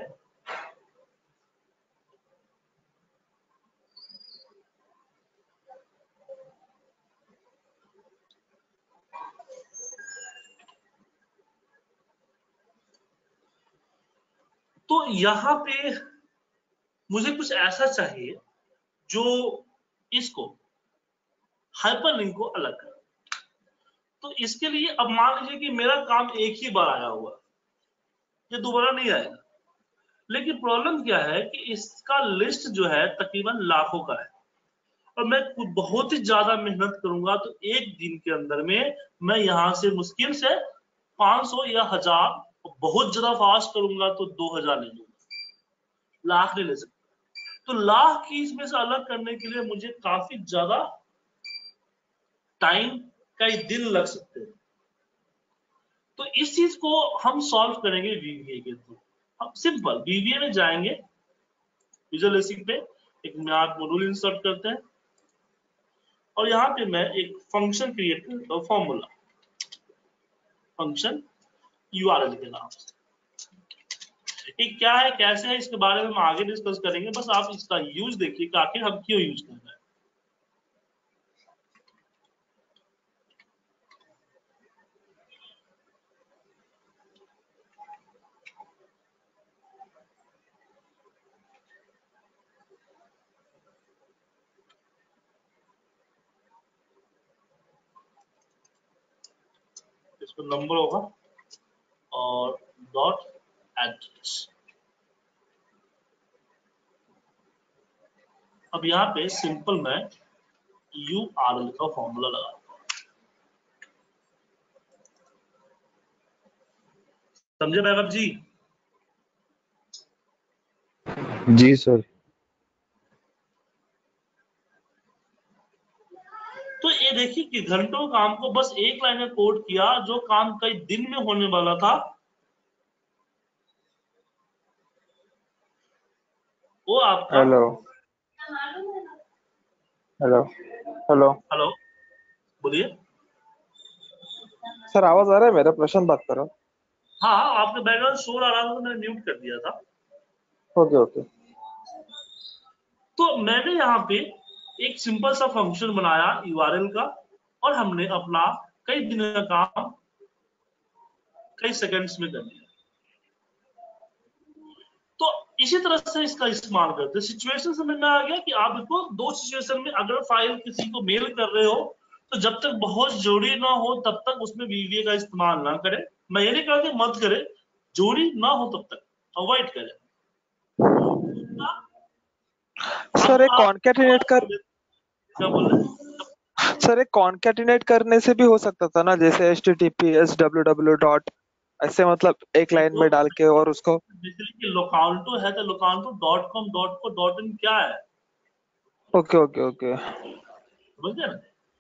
तो यहाँ पे मुझे कुछ ऐसा चाहिए जो इसको हाइपरलिंक को अलग करे। तो इसके लिए अब मान लीजिए कि मेरा काम एक ही बार आया हुआ, ये दोबारा नहीं आएगा। लेकिन प्रॉब्लम क्या है कि इसका लिस्ट जो है तकरीबन लाखों का है और मैं बहुत ही ज्यादा मेहनत करूंगा तो एक दिन के अंदर में मैं यहाँ से मुश्किल से 500 या 1000, बहुत ज्यादा फास्ट करूंगा तो 2000 ले लूंगा, लाख नहीं ले सकता। तो लाख की इसमें से अलग करने के लिए मुझे काफी ज्यादा टाइम, कई दिन लग सकते हैं। तो इस चीज को हम सॉल्व करेंगे वीवीए के थ्रू। हम सिंपल वीवीए में जाएंगे, विजुअल बेसिक पे एक मैथ मॉड्यूल इंसर्ट करते हैं और यहाँ पे मैं एक फंक्शन क्रिएट करता हूँ, फॉर्मूला फंक्शन यूआरएल के नाम से। ये क्या है, कैसे है, इसके बारे में हम आगे डिस्कस करेंगे। बस आप इसका यूज देखिए कि आखिर हम क्यों यूज कर रहे हैं। इसको नंबर होगा और डॉट एड्रेस। अब यहाँ पे सिंपल मैं यूआरएल का फॉर्मूला लगा, समझे वैभव जी? जी सर। तो ये देखिए कि घंटों काम को बस एक लाइन में कोड किया, जो काम कई दिन में होने वाला था वो आपका। हेलो हेलो हेलो हेलो, बोलिए। सर, आवाज आ रहा है मेरा? प्रशांत बात कर रहा हूँ। हाँ हाँ, आपके बैकग्राउंड शोर आ रहा था तो मैंने म्यूट कर दिया था। Okay okay. तो मैंने यहाँ पे एक सिंपल सा फंक्शन बनाया यूआरएल का और हमने अपना कई दिन का काम कई सेकंड्स में कर लिया। तो इसी तरह से इसका इस्तेमाल करते हैं। सिचुएशन समझ में आ गया कि आपको दो सिचुएशन में अगर फाइल किसी को मेल कर रहे हो तो जब तक बहुत जरूरी ना हो तब तक उसमें वीवीए का इस्तेमाल ना करें। मैं ये नहीं कहता कि मत करें, जरूरी ना हो तब तक अवॉइड करें। सर, एक कॉन्कैटिनेट कर क्या बोल रहे हैं? सर, एक कॉन्कैटिनेट करने से भी हो सकता था ना, जैसे https www डॉट, ऐसे मतलब एक लाइन में डाल के और उसको। बेसिकली लोकांटो है तो Locanto dot com dot co dot in क्या है, ओके ओके ओके। समझ गए ना?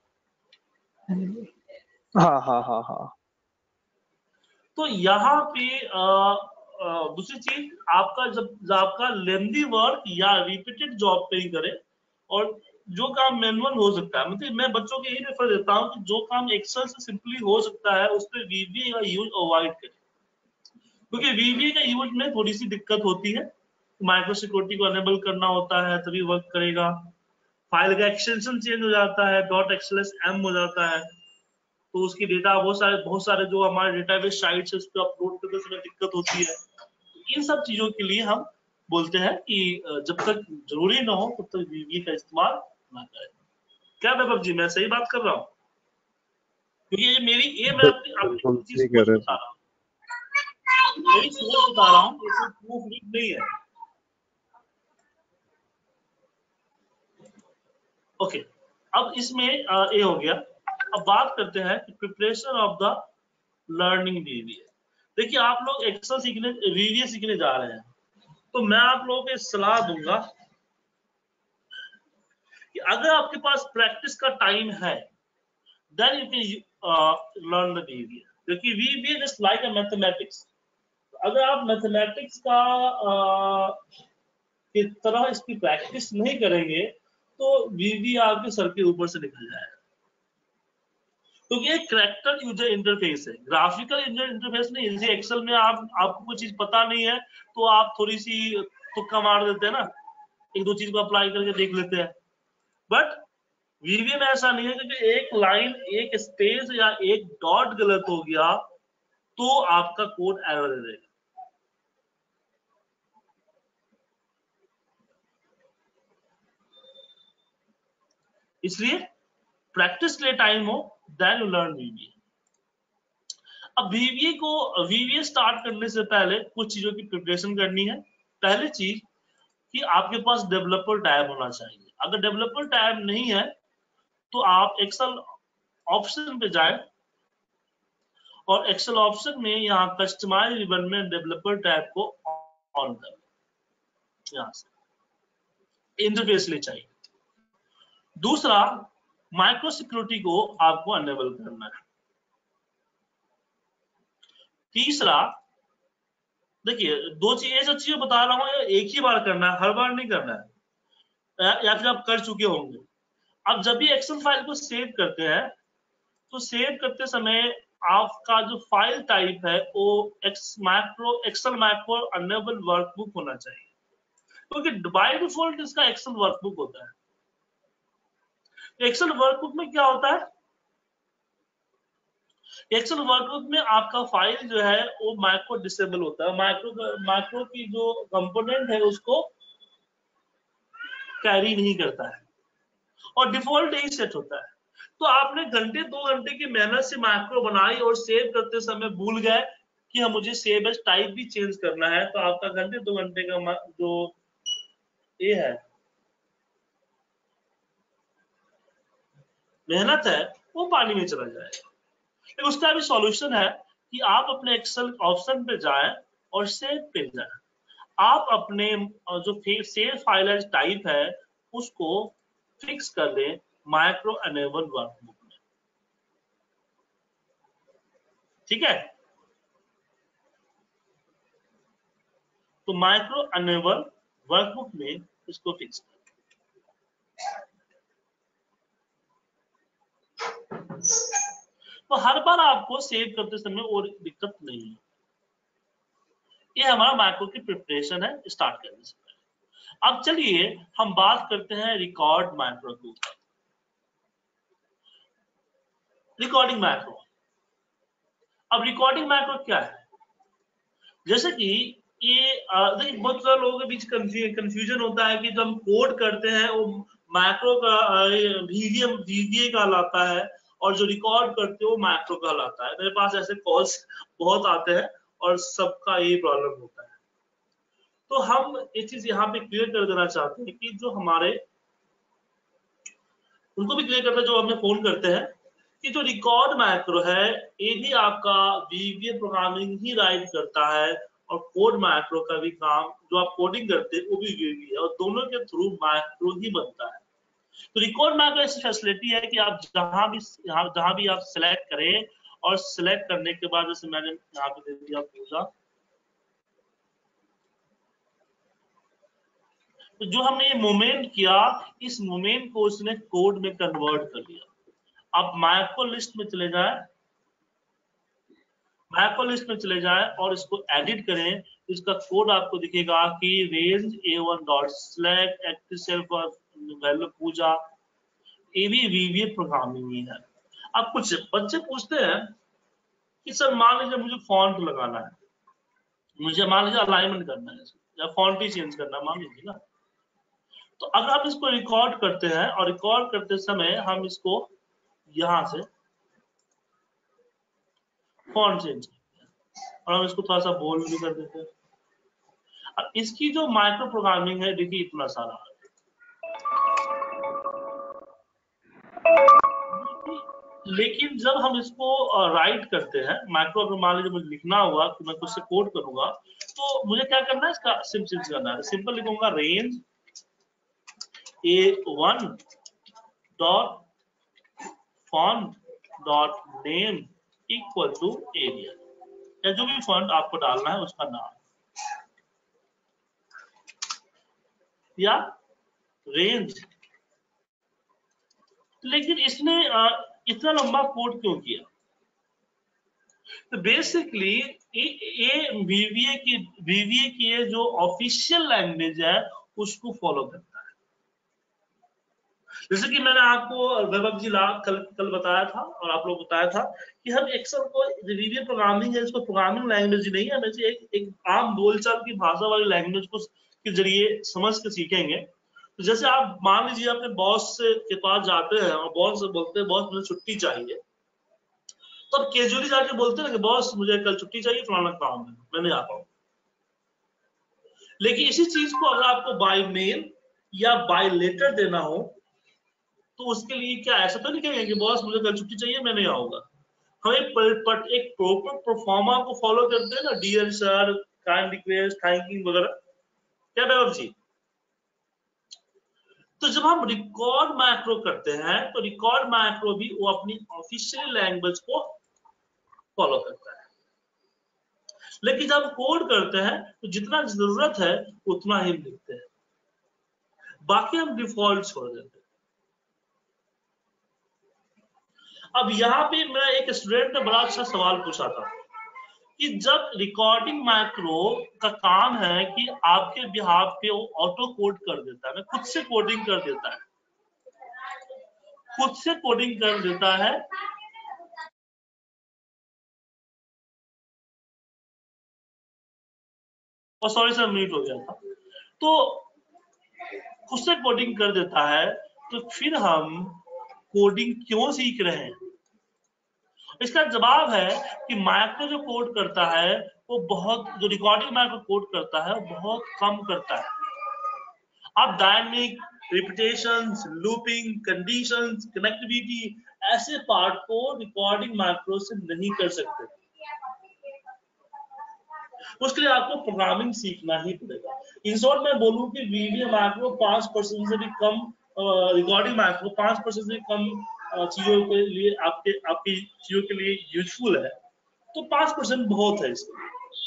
हाँ हाँ हाँ हाँ। तो यहाँ पे दूसरी चीज, आपका जब आपका लेंदी वर्क या रिपीटेड जॉब पे ही करे और जो काम मैनुअल हो सकता है, मतलब मैं बच्चों को यही रेफर देता हूँ कि जो काम एक्सेल से सिंपली हो सकता है उस पर वीवीए का यूज अवॉइड करें, क्योंकि वीवीए का यूज में थोड़ी सी दिक्कत होती है। माइक्रो सिक्योरिटी को अनेबल करना होता है तभी वर्क करेगा। फाइल का एक्सटेंशन चेंज हो जाता है, डॉट एक्सएलएस एम हो जाता है, तो उसकी डेटा बहुत सारे जो हमारे डेटाबेस साइट्स है उस पर अपलोड करते समय दिक्कत होती है। इन सब चीजों के लिए हम बोलते हैं कि जब तक जरूरी ना हो तब तक वीवीए का इस्तेमाल ना करें। क्या वैभव जी, मैं सही बात कर रहा हूँ? क्योंकि ये मैं बिल्कुल अपनी सही कह सोच रहे हैं बता सर। रहा हूँ, मेरी सोच बता रहा हूँ, इसमें प्रूफ नहीं है। ओके, अब इसमें ये हो गया। अब बात करते हैं preparation of the learning VBA. देखिए आप लोग एक्सेल सीखने, वीवीए सीखने जा रहे हैं, तो मैं आप लोगों को सलाह दूंगा कि अगर आपके पास प्रैक्टिस का टाइम है, then you can learn the VBA, क्योंकि VBA just like a mathematics. अगर आप मैथमेटिक्स का की तरह इसकी प्रैक्टिस नहीं करेंगे तो वीवीए आपके सर के ऊपर से निकल जाएगा, क्योंकि ये कैरेक्टर यूजर इंटरफेस है, ग्राफिकल यूजर इंटरफेस नहीं। जैसे एक्सेल में आपको कोई चीज पता नहीं है तो आप थोड़ी सी तुक्का मार देते हैं ना, एक दो चीज को अप्लाई करके देख लेते हैं, बट वीवीए में ऐसा नहीं है, क्योंकि एक लाइन, एक स्पेस या एक डॉट गलत हो गया तो आपका कोड एरर दे देगा। इसलिए प्रैक्टिस के लिए टाइम हो, देन यू लर्न वीवीए। अब वीवीए स्टार्ट करने से पहले कुछ चीजों की प्रिपरेशन करनी है। पहली चीज कि आपके पास डेवलपर टैब होना चाहिए। अगर डेवलपर टैब नहीं है तो आप एक्सेल ऑप्शन पे जाएं और एक्सेल ऑप्शन में यहाँ कस्टमाइज रिबन में डेवलपर टैब को ऑन करें। यहाँ से इंटरफेस ले चाहिए। दूसरा, माइक्रो सिक्योरिटी को आपको अनेबल करना है। तीसरा, देखिए दो चीज, ये सब चीजें बता रहा हूँ, एक ही बार करना है, हर बार नहीं करना है, या फिर आप कर चुके होंगे। अब जब भी एक्सेल फाइल को सेव करते हैं तो सेव करते समय आपका जो फाइल टाइप है वो एक्सेल मैक्रो अनेबल वर्कबुक होना चाहिए, क्योंकि बाय डिफॉल्ट इसका एक्सेल वर्कबुक होता है। एक्सेल वर्कबुक में क्या होता है, एक्सेल वर्कबुक में आपका फाइल जो है वो मैक्रो डिसेबल होता है, मैक्रो की जो कंपोनेंट है उसको कैरी नहीं करता है, और डिफॉल्ट यही सेट होता है। तो आपने घंटे 2 घंटे की मेहनत से मैक्रो बनाई और सेव करते समय भूल गए कि हम मुझे सेव एज टाइप भी चेंज करना है, तो आपका घंटे 2 घंटे का जो ये है मेहनत है वो पानी में चला जाएगा। तो उसका भी सॉल्यूशन है कि आप अपने एक्सेल ऑप्शन पे जाएं और सेव पे जाएं। आप अपने जो सेव फाइल एज टाइप है उसको फिक्स कर दें माइक्रो अनेबल वर्कबुक में, ठीक है। तो माइक्रो अनेबल वर्कबुक में इसको फिक्स कर, तो हर बार आपको सेव करते समय और दिक्कत नहीं है। ये हमारा माइक्रो की प्रिपरेशन है स्टार्ट करने से पहले। अब चलिए हम बात करते हैं रिकॉर्ड माइक्रो की। रिकॉर्डिंग मैक्रो, अब रिकॉर्डिंग मैक्रो क्या है, जैसे कि ये देखिए बहुत सारे लोगों के बीच कंफ्यूजन होता है कि जब हम कोड करते हैं वो मैक्रो का वीवीए कहलाता है और जो रिकॉर्ड करते हैं वो मैक्रो कहलाता है। मेरे पास ऐसे कॉल्स बहुत आते हैं और सबका यही प्रॉब्लम होता है। तो हम ये चीज यहाँ पे क्लियर कर देना चाहते हैं कि जो हमारे, उनको भी क्लियर करना जो हमें फोन करते हैं कि जो रिकॉर्ड मैक्रो है ये भी आपका वीवीए प्रोग्रामिंग ही राइट करता है, और कोड मैक्रो का भी काम जो आप कोडिंग करते हैं वो भी वीवीए है, और दोनों के थ्रू मैक्रो ही बनता है। तो रिकॉर्ड मैक्रो ऐसी फैसिलिटी है कि आप जहां भी आप सिलेक्ट करें, और सिलेक्ट करने के बाद जैसे मैंने यहाँ पे दे दिया पूजा, तो जो हमने ये मूवमेंट किया इस मूवमेंट को उसने कोड में कन्वर्ट कर दिया। आप मैक्रो लिस्ट में चले जाएं, मैक्रो लिस्ट में चले जाएं और इसको एडिट करें, तो इसका कोड आपको दिखेगा कि range a1 dot select active cell value पूजा, ये भी वीवीए प्रोग्रामिंग ही है। अब कुछ बच्चे पूछते हैं कि सर मान लीजिए मुझे फॉन्ट लगाना है, मुझे मान लीजिए अलाइनमेंट करना है या फॉन्ट ही चेंज करना है मान लीजिए ना, तो अगर हम इसको रिकॉर्ड करते हैं और रिकॉर्ड करते समय हम इसको यहां से फॉन्ट चेंज करते हैं और हम इसको थोड़ा सा बोल्ड भी कर देते हैं। अब इसकी जो माइक्रो प्रोग्रामिंग है देखिए इतना सारा है। लेकिन जब हम इसको राइट करते हैं मैक्रो, अगर मान लीजिए मुझे लिखना हुआ तो मैं कुछ से कोड करूंगा, तो मुझे क्या करना है, इसका सिंपल करना है। सिंपल लिखूंगा range A1 dot font dot name equal to area, या जो भी फॉन्ट आपको डालना है उसका नाम, या रेंज। लेकिन इसने इतना लंबा कोड क्यों किया? तो बेसिकली ये वीवीए की ये जो ऑफिशियल लैंग्वेज है उसको फॉलो करता है। जैसे कि मैंने आपको वैभव जी कल बताया था और आप लोग बताया था कि हम एक्सेल को वीवीए प्रोग्रामिंग है, इसको प्रोग्रामिंग लैंग्वेज नहीं है, हमें एक आम बोलचाल की भाषा वाली लैंग्वेज को के जरिए समझ के सीखेंगे। तो जैसे आप मान लीजिए अपने बॉस के पास जाते हैं और बॉस से बोलते हैं बॉस मुझे छुट्टी चाहिए, तो अब कैजुअली जाके बोलते हैं कि बॉस मुझे कल छुट्टी चाहिए, फलाना काम है, मैं नहीं आ पाऊंगा। लेकिन इसी चीज को अगर आपको बाय मेल या बाय लेटर देना हो तो उसके लिए क्या ऐसा तो नहीं कहेंगे कि बॉस मुझे कल छुट्टी चाहिए, मैं नहीं आऊंगा। हम एक प्रॉपर परफॉर्मा को फॉलो करते हैं ना, dear sir, kind request, thanking वगैरह, क्या वैभव जी? तो जब हम रिकॉर्ड मैक्रो करते हैं तो रिकॉर्ड मैक्रो भी वो अपनी ऑफिशियल लैंग्वेज को फॉलो करता है। लेकिन जब कोड करते हैं तो जितना जरूरत है उतना ही लिखते हैं, बाकी हम डिफॉल्ट छोड़ देते हैं। अब यहाँ पे मेरा एक स्टूडेंट ने बड़ा अच्छा सवाल पूछा था कि जब रिकॉर्डिंग मैक्रो का काम है कि आपके बिहाफ पे वो ऑटो कोड कर देता है, खुद से कोडिंग कर देता है, खुद से कोडिंग कर देता है, और सॉरी सर म्यूट हो गया था, तो खुद से कोडिंग कर देता है, तो फिर हम कोडिंग क्यों सीख रहे हैं? इसका जवाब है कि मैक्रो जो कोड करता है वो बहुत, जो रिकॉर्डिंग मैक्रो कोड करता है वो बहुत कम करता है। आप dynamic, repetitions, looping, conditions, connectivity, ऐसे पार्ट को रिकॉर्डिंग मैक्रो से नहीं कर सकते। उसके लिए आपको प्रोग्रामिंग सीखना ही पड़ेगा। इन शॉर्ट मैं बोलूं कि वीडियो मैक्रो 5% से भी कम, रिकॉर्डिंग मैक्रो 5% से भी कम चीजों के लिए आपकी चीजों के लिए यूजफुल है, तो 5% बहुत है इसके।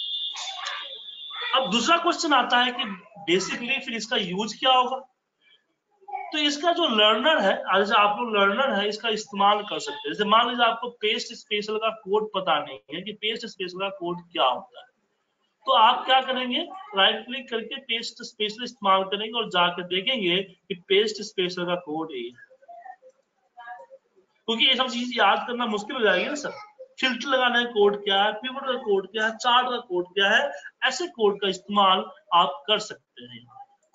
अब दूसरा क्वेश्चन आता है कि बेसिकली फिर इसका यूज क्या होगा? तो इसका जो लर्नर है, जैसे आप लोग लर्नर है, इसका इस्तेमाल कर सकते हैं। जैसे मान लीजिए आपको पेस्ट स्पेशल का कोड पता नहीं है कि पेस्ट स्पेशल का कोड क्या होता है, तो आप क्या करेंगे, राइट क्लिक करके पेस्ट स्पेशल इस्तेमाल करेंगे और जाकर देखेंगे कि पेस्ट स्पेशल का कोड ये है। क्योंकि ये सब चीज याद करना मुश्किल हो जाएगी ना सर। फिल्टर लगाने का कोड क्या है, पिवट का कोड क्या है, चार्ट का कोड क्या है, ऐसे कोड का इस्तेमाल आप कर सकते हैं।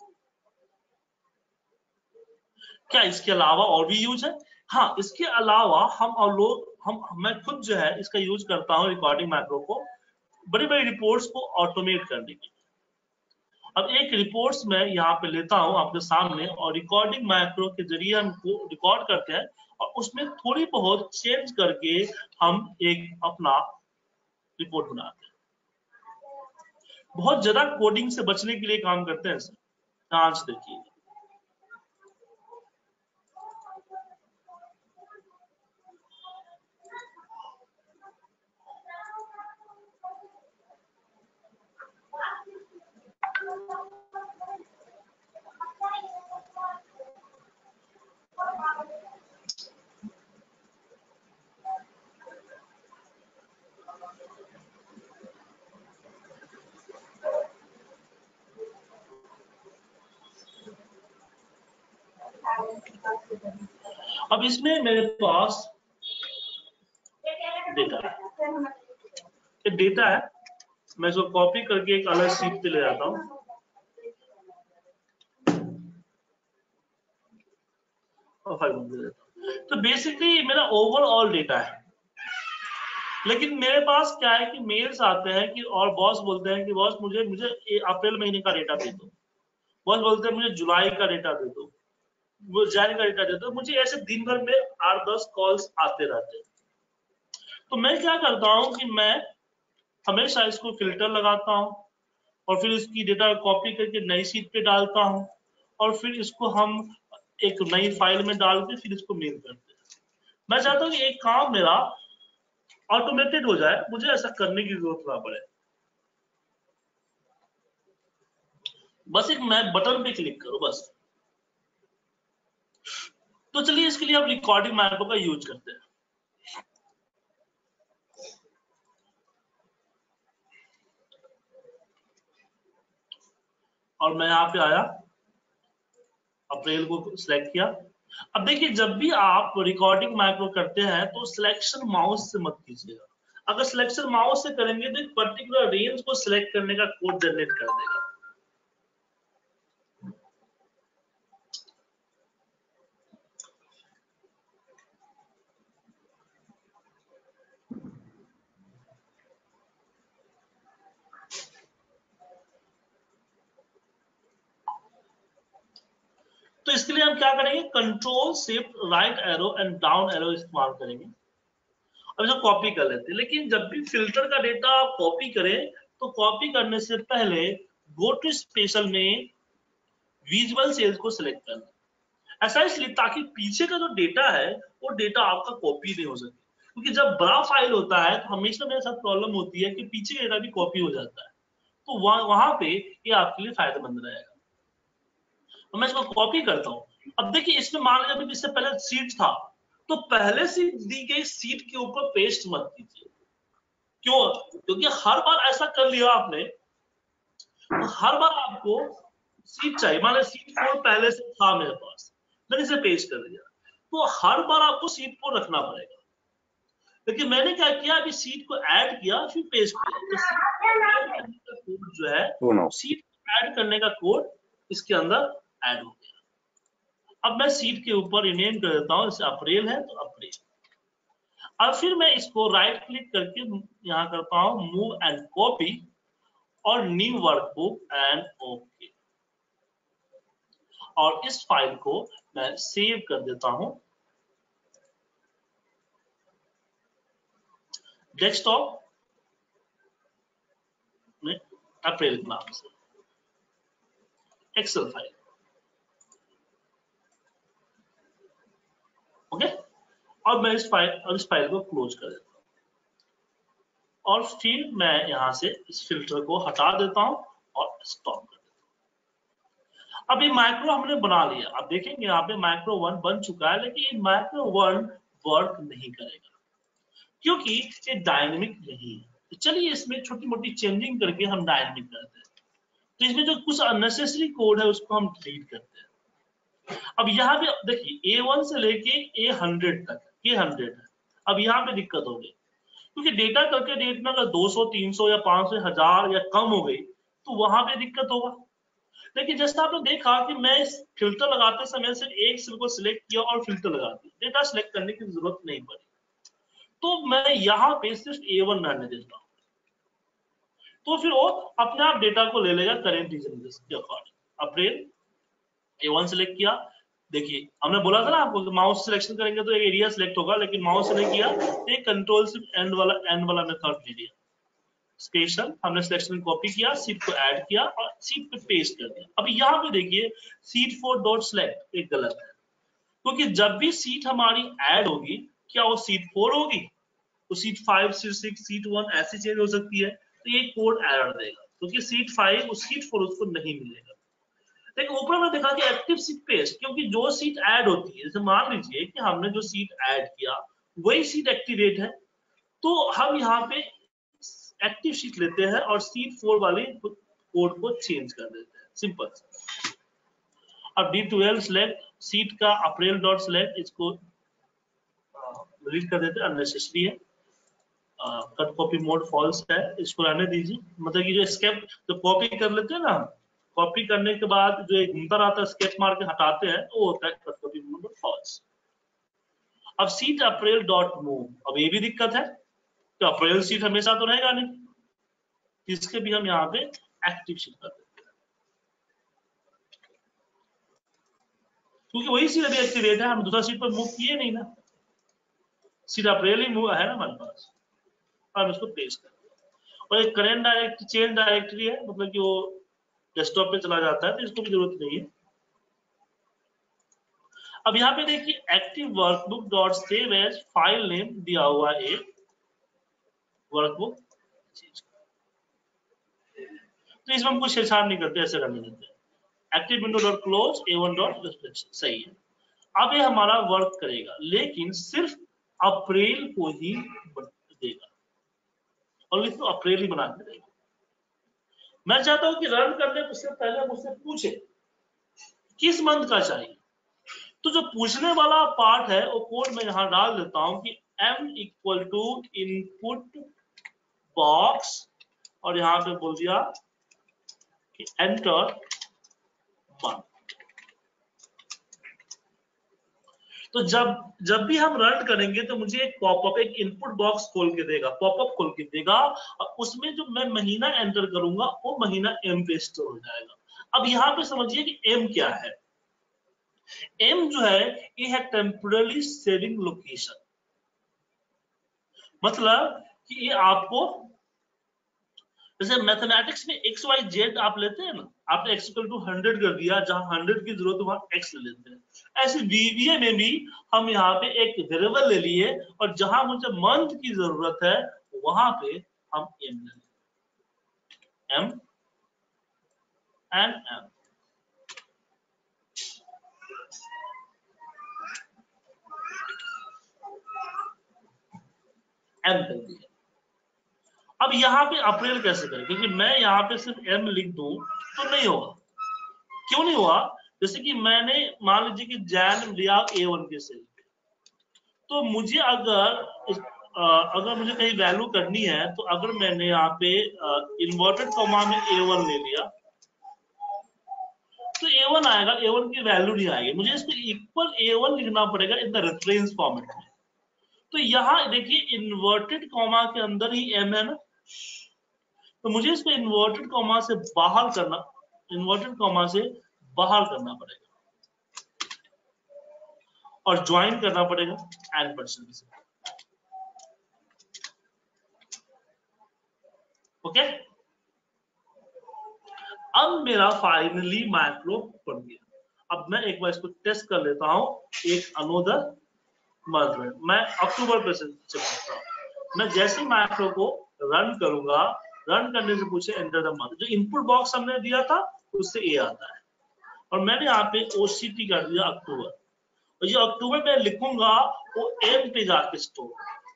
क्या इसके अलावा और भी यूज है? हाँ, इसके अलावा मैं खुद जो है इसका यूज करता हूँ रिकॉर्डिंग मैक्रो को बड़ी बड़ी रिपोर्ट्स को ऑटोमेट करने के लिए। अब एक रिपोर्ट्स में यहाँ पे लेता हूँ आपके सामने और रिकॉर्डिंग मैक्रो के जरिए हम रिकॉर्ड करते हैं और उसमें थोड़ी बहुत चेंज करके हम एक अपना रिपोर्ट बनाते हैं। बहुत ज्यादा कोडिंग से बचने के लिए काम करते हैं सर। आज देखिए, अब इसमें मेरे पास डेटा है, एक डेटा है, मैं इसको कॉपी करके एक अलग शीट पे ले जाता हूँ और फाइल में दे देता हूँ। तो बेसिकली मेरा ओवरऑल डेटा है, लेकिन मेरे पास क्या है कि मेल्स आते हैं कि और बॉस बोलते हैं कि बॉस मुझे अप्रैल महीने का डेटा दे दो, बॉस बोलते हैं मुझे जुलाई का डेटा दे दो, वो जानकारी कर देता हूँ। मुझे ऐसे दिन भर में 8-10 कॉल्स आते रहते हैं। तो मैं क्या करता हूँ कि मैं हमेशा इसको फिल्टर लगाता हूँ और फिर इसकी डेटा कॉपी करके नई शीट पे डालता हूँ और फिर इसको हम एक नई फाइल में डाल के फिर इसको मेल करते हैं। मैं चाहता हूँ कि एक काम मेरा ऑटोमेटेड हो जाए, मुझे ऐसा करने की जरूरत ना पड़े, बस एक मैं बटन पे क्लिक करो बस। तो चलिए इसके लिए आप रिकॉर्डिंग मैक्रो का यूज करते हैं। और मैं यहाँ पे आया, अप्रैल को सिलेक्ट किया। अब देखिए जब भी आप रिकॉर्डिंग मैक्रो करते हैं तो सिलेक्शन माउस से मत कीजिएगा। अगर सिलेक्शन माउस से करेंगे तो एक पर्टिकुलर रेंज को सिलेक्ट करने का कोड जनरेट कर देगा। तो इसके लिए हम क्या करेंगे, control shift right arrow and down arrow इस्तेमाल करेंगे। अब इसको कॉपी कर लेते हैं। लेकिन जब भी फिल्टर का डेटा आप कॉपी करें तो कॉपी करने से पहले गो टू स्पेशल में विजुअल सेल्स को सिलेक्ट करना। ऐसा इसलिए ताकि पीछे का जो डेटा है वो डेटा आपका कॉपी नहीं हो सके, क्योंकि जब बड़ा फाइल होता है तो हमेशा मेरे साथ प्रॉब्लम होती है कि पीछे का डेटा भी कॉपी हो जाता है। तो वहां पे ये आपके लिए फायदेमंद रहेगा। तो मैं इसको कॉपी करता हूँ। अब देखिए इसमें मान लीजिए इससे पहले सीट था, तो पहले से दी गई सीट के ऊपर पेस्ट मत कीजिए। क्यों? क्योंकि हर बार ऐसा कर लिया आपने तो हर बार आपको सीट चाहिए। मान लीजिए सीट 4 पहले से था मेरे पास, मैंने इसे पेस्ट कर दिया, तो हर बार आपको सीट 4 रखना पड़ेगा। लेकिन मैंने क्या किया, अभी सीट को ऐड किया फिर पेस्ट किया, तो सीट का कोड जो है सीट ऐड करने का कोड इसके अंदर ऐड हो गया। अब मैं सीट के ऊपर रिनेम कर देता हूँ, जैसे अप्रैल है तो अप्रैल। अब फिर मैं इसको राइट क्लिक करके यहाँ करता हूँ मूव एंड कॉपी और न्यू वर्कबुक एंड ओके, और इस फाइल को मैं सेव कर देता हूँ डेस्कटॉप में अप्रैल के नाम से, एक्सेल फाइल। ओके, और मैं इस फाइल को क्लोज कर देता हूँ और फिर मैं यहां से इस फिल्टर को हटा देता हूं और स्टॉप कर देता हूं। अब ये माइक्रो हमने बना लिया। अब देखेंगे यहाँ पे माइक्रो 1 बन चुका है, लेकिन ये माइक्रो 1 वर्क नहीं करेगा क्योंकि ये डायनेमिक नहीं है। तो चलिए इसमें छोटी मोटी चेंजिंग करके हम डायनेमिक करते हैं। तो इसमें जो कुछ अननेसेसरी कोड है उसको हम डिलीट करते हैं। अब यहाँ पे देखिए A1 से लेके A100 तक, ये 100 है। अब यहाँ पे दिक्कत हो गई क्योंकि डेटा करके डेट में अगर 200, 300 या 500, 1000 या कम हो गई तो वहां पे दिक्कत होगा। लेकिन जैसा आपने देखा कि मैं इस फिल्टर लगाते समय सिर्फ एक सेल को सिलेक्ट किया और फिल्टर लगा दिया, डेटा सिलेक्ट करने की जरूरत नहीं पड़ी। तो मैं यहाँ पे सिर्फ A1 रहने देता हूँ, तो फिर वो अपने आप डेटा को ले लेगा करेंट रीजन के अकॉर्डिंग। अप्रैल A1 सिलेक्ट किया, देखिए हमने बोला था ना आपको कि माउस सिलेक्शन करेंगे तो एक एरिया सिलेक्ट होगा, लेकिन माउस से नहीं किया, एक कंट्रोल सिर्फ एंड वाला मेथड दे दिया। स्पेशल हमने सिलेक्शन कॉपी किया, सीट को ऐड किया और सीट पे पेस्ट कर दिया। अब यहाँ पे देखिए सीट 4 डॉट सिलेक्ट एक गलत है, क्योंकि जब भी सीट हमारी ऐड होगी क्या वो सीट 4 होगी? तो सीट 5, सीट 6, सीट 1 ऐसे चेंज हो सकती है, तो ये कोड एरर देगा क्योंकि सीट 5 और सीट 4 उसको नहीं मिलेगा। लेकिन ऊपर में देखा कि एक्टिव सीट पेस्ट, क्योंकि जो सीट ऐड होती है, जैसे मान लीजिए कि हमने जो सीट ऐड किया वही सीट एक्टिवेट है, तो हम यहाँ पे एक्टिव सीट लेते हैं और सीट 4 वाले कोड को चेंज कर देते हैं, सिंपल। अब D12 सिलेक्ट सीट का अप्रैल डॉट सिलेक्ट, इसको डिलीट कर देते हैं, अननेसेसरी है। कट कॉपी मोड फॉल्स है, इसको रहने दीजिए। मतलब कि जो स्केप जो कॉपी कर लेते हैं ना, कॉपी करने के बाद जो एक घूमता रहता है स्केप मार के हटाते हैं, तो वो होता है कट कॉपी मोड फॉल्स। अब सीट अप्रैल डॉट मूव, अब ये भी दिक्कत है तो अप्रैल सीट हमेशा तो रहेगा नहीं, इसके भी हम यहाँ पे एक्टिव सीट कर देते हैं। क्योंकि वही सीट अभी एक्टिवेट है, हम दूसरा सीट पर मूव किए नहीं ना, सीट अप्रैल ही मूव है ना हमारे पास, हम इसको पेस्ट कर दिया। और एक करेंट डायरेक्टरी चेंज डायरेक्टरी है, मतलब कि वो डेस्कटॉप पे चला जाता है, तो इसको भी जरूरत नहीं है। अब यहाँ पे देखिए active workbook dot save as file name दिया हुआ है वर्कबुक, तो इसमें हम कुछ छेड़छाड़ नहीं करते, ऐसे करने देते हैं। Active window dot close A1 dot reflection, सही है। अब ये हमारा वर्क करेगा, लेकिन सिर्फ अप्रैल को ही देगा, और इसको अप्रैल ही बना के देगा। मैं चाहता हूं कि रन करने से पहले मुझसे पूछे किस मंथ का चाहिए, तो जो पूछने वाला पार्ट है वो कोड मैं यहां डाल देता हूं कि m equal to input box, और यहां पे बोल दिया कि एंटर मंथ। तो जब भी हम रन करेंगे तो मुझे एक पॉपअप, एक इनपुट बॉक्स खोल के देगा, पॉपअप खोल के देगा, और उसमें जो मैं महीना एंटर करूंगा वो महीना M पे स्टोर हो जाएगा। अब यहाँ पे समझिए कि M क्या है। M जो है ये है टेम्पररी सेविंग लोकेशन, मतलब कि ये आपको, जैसे मैथमेटिक्स में XYZ आप लेते हैं ना, आपने x इक्वल टू 100 कर दिया, जहां 100 की जरूरत वहां x ले लेते हैं। ऐसे VBA में भी हम यहाँ पे एक वेरिएबल ले लिए, और जहां मुझे मंथ की जरूरत है वहां पे हम M ले लेते, M एंड M। M कर दिया। अब यहाँ पे अप्रैल कैसे करें, क्योंकि मैं यहाँ पे सिर्फ M लिख दूं तो नहीं होगा। क्यों नहीं हुआ? जैसे कि मैंने मान लीजिए कि जैन लिया A1 के सेल, तो मुझे अगर मुझे कहीं वैल्यू करनी है, तो अगर मैंने यहाँ पे इन्वर्टेड कॉमा में A1 ले लिया, तो A1 आएगा, A1 की वैल्यू नहीं आएगी, मुझे इसको इक्वल A1 लिखना पड़ेगा इन द रेफरेंस फॉर्मेट में। तो यहाँ देखिए इन्वर्टेड कॉमा के अंदर ही M है ना, तो मुझे इसको इन्वर्टेड कॉमा से बाहर करना, इन्वर्टेड कॉमा से बाहर करना पड़ेगा, और ज्वाइन करना पड़ेगा %, से। ओके, अब मेरा फाइनली मैक्रो बन गया। अब मैं एक बार इसको टेस्ट कर लेता हूं, एक अनोदर मंथ में मैं अक्टूबर पे से करता हूं। मैं जैसे मैक्रो को रन करूंगा, रन करने से पूछे एंटर द मंथ, जो इनपुट बॉक्स हमने दिया था उससे ए आता है, और मैंने यहाँ पे OCT कर दिया अक्टूबर, और जो अक्टूबर में लिखूंगा वो M पे जाके स्टोर।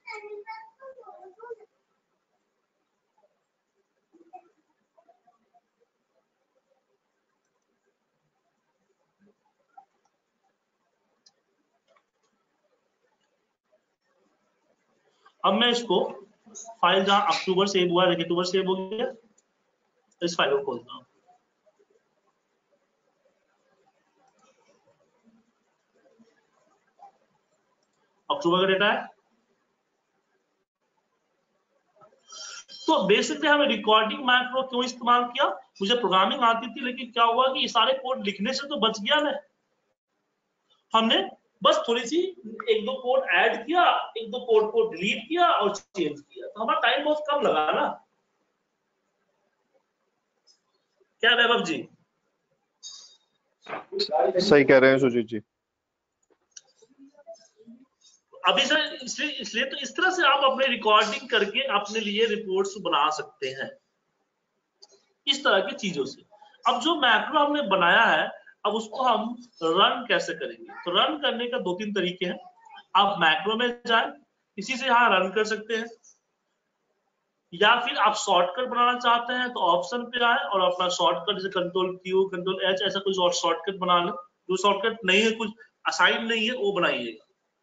अब मैं इसको फाइल जहां अक्टूबर सेव हुआ, देखिए अक्टूबर सेव हो गया, इस फाइल को खोलता हूं। अक्टूबर का डेटा है। तो बेसिकली हमें रिकॉर्डिंग मैक्रो क्यों इस्तेमाल किया, मुझे प्रोग्रामिंग आती थी, लेकिन क्या हुआ कि ये सारे कोड लिखने से तो बच गया मैं, हमने बस थोड़ी सी एक दो कोड ऐड किया, एक दो कोड को डिलीट किया और चेंज किया, तो हमारा टाइम बहुत कम लगा ना। क्या वैभव जी? सही कह रहे हैं सुजीत जी। अभी सर इसलिए तो इस तरह से आप अपने रिकॉर्डिंग करके अपने लिए रिपोर्ट्स बना सकते हैं, इस तरह की चीजों से। अब जो मैक्रो हमने बनाया है, अब उसको हम रन कैसे करेंगे, तो रन करने का 2-3 तरीके हैं। आप मैक्रो में जाएं, इसी से यहाँ रन कर सकते हैं, या फिर आप शॉर्टकट बनाना चाहते हैं तो ऑप्शन पे आए और अपना शॉर्टकट जैसे Ctrl+Q Ctrl+H ऐसा कुछ और शॉर्टकट बना लें। जो शॉर्टकट नहीं है, कुछ असाइन नहीं है, वो बनाइएगा।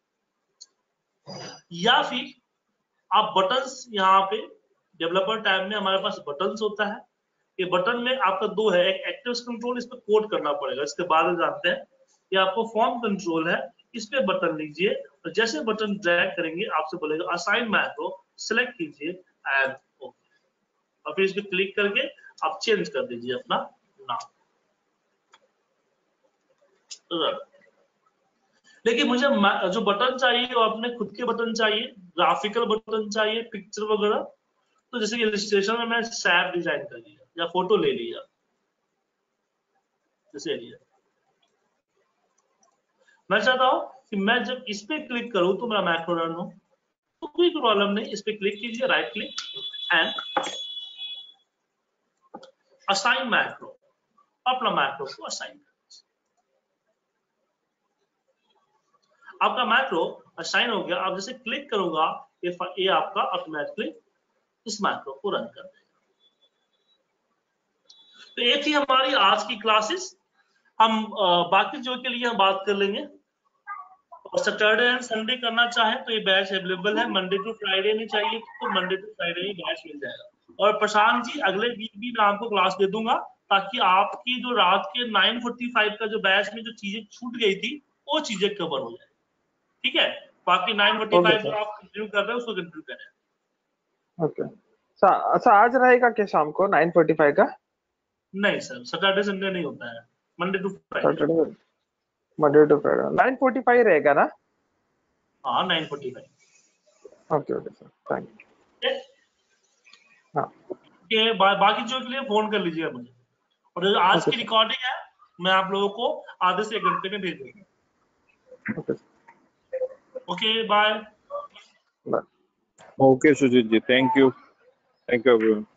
या फिर आप बटन्स, यहाँ पे डेवलपर टैब में हमारे पास बटन्स होता है, ये बटन में आपका दो है, एक एक्टिव कंट्रोल, इस पे कोड करना पड़ेगा, इसके बाद जानते हैं। ये आपको फॉर्म कंट्रोल है, इस पे बटन लीजिए, और जैसे बटन ड्रैग करेंगे आपसे बोलेगा असाइन मैक्रो, सिलेक्ट कीजिए एंड ओके, और फिर इस पे क्लिक करके आप चेंज कर दीजिए अपना नाम। लेकिन मुझे जो बटन चाहिए वो अपने खुद के बटन चाहिए, ग्राफिकल बटन चाहिए, पिक्चर वगैरह। तो जैसे कि इलस्ट्रेशन में मैं सैप डिजाइन कर लिया या फोटो ले लिया, जैसे लिया। मैं चाहता हूं कि मैं जब इस पे क्लिक करूं तो मेरा मैक्रो रन हो, तो कोई प्रॉब्लम नहीं, इस पे क्लिक कीजिए, right click and assign macro, अपना मैक्रो को असाइन। आपका मैक्रो असाइन हो गया। आप जैसे क्लिक करूंगा ये आपका ऑटोमेटिकली इस मैक्रो को रन कर देगा। तो ये थी हमारी आज की क्लासेस। हम बाकी जो के लिए हम बात कर लेंगे। और सैटरडे एंड संडे करना चाहे तो ये बैच अवेलेबल है। मंडे टू फ्राइडे में चाहिए तो मंडे टू फ्राइडे में बैच मिल जाएगा। और प्रशांत जी अगले वीक भी मैं आपको क्लास दे दूंगा, ताकि आपकी जो रात के 9:45 का जो बैच में जो चीजें छूट गई थी वो चीजें कवर हो जाए। ठीक है, बाकी 9:45 जो आप कंटिन्यू कर रहे हैं उसको कंटिन्यू करें। ओके अच्छा, आज रहेगा क्या शाम को 9:45 का? नहीं सर, सैटरडे संडे नहीं होता है, Monday to Friday. Saturday Monday to Friday 9:45 रहेगा ना? हाँ 9:45। Okay okay sir, thank you. हाँ बाकी जो के लिए फोन कर लीजिएगा मुझे। और जो आज ओके की सर, रिकॉर्डिंग है मैं आप लोगों को आधे से 1 घंटे में भेज दूंगा। Okay okay bye. Bye. Okay, Sujit ji. Thank you. Thank you, everyone.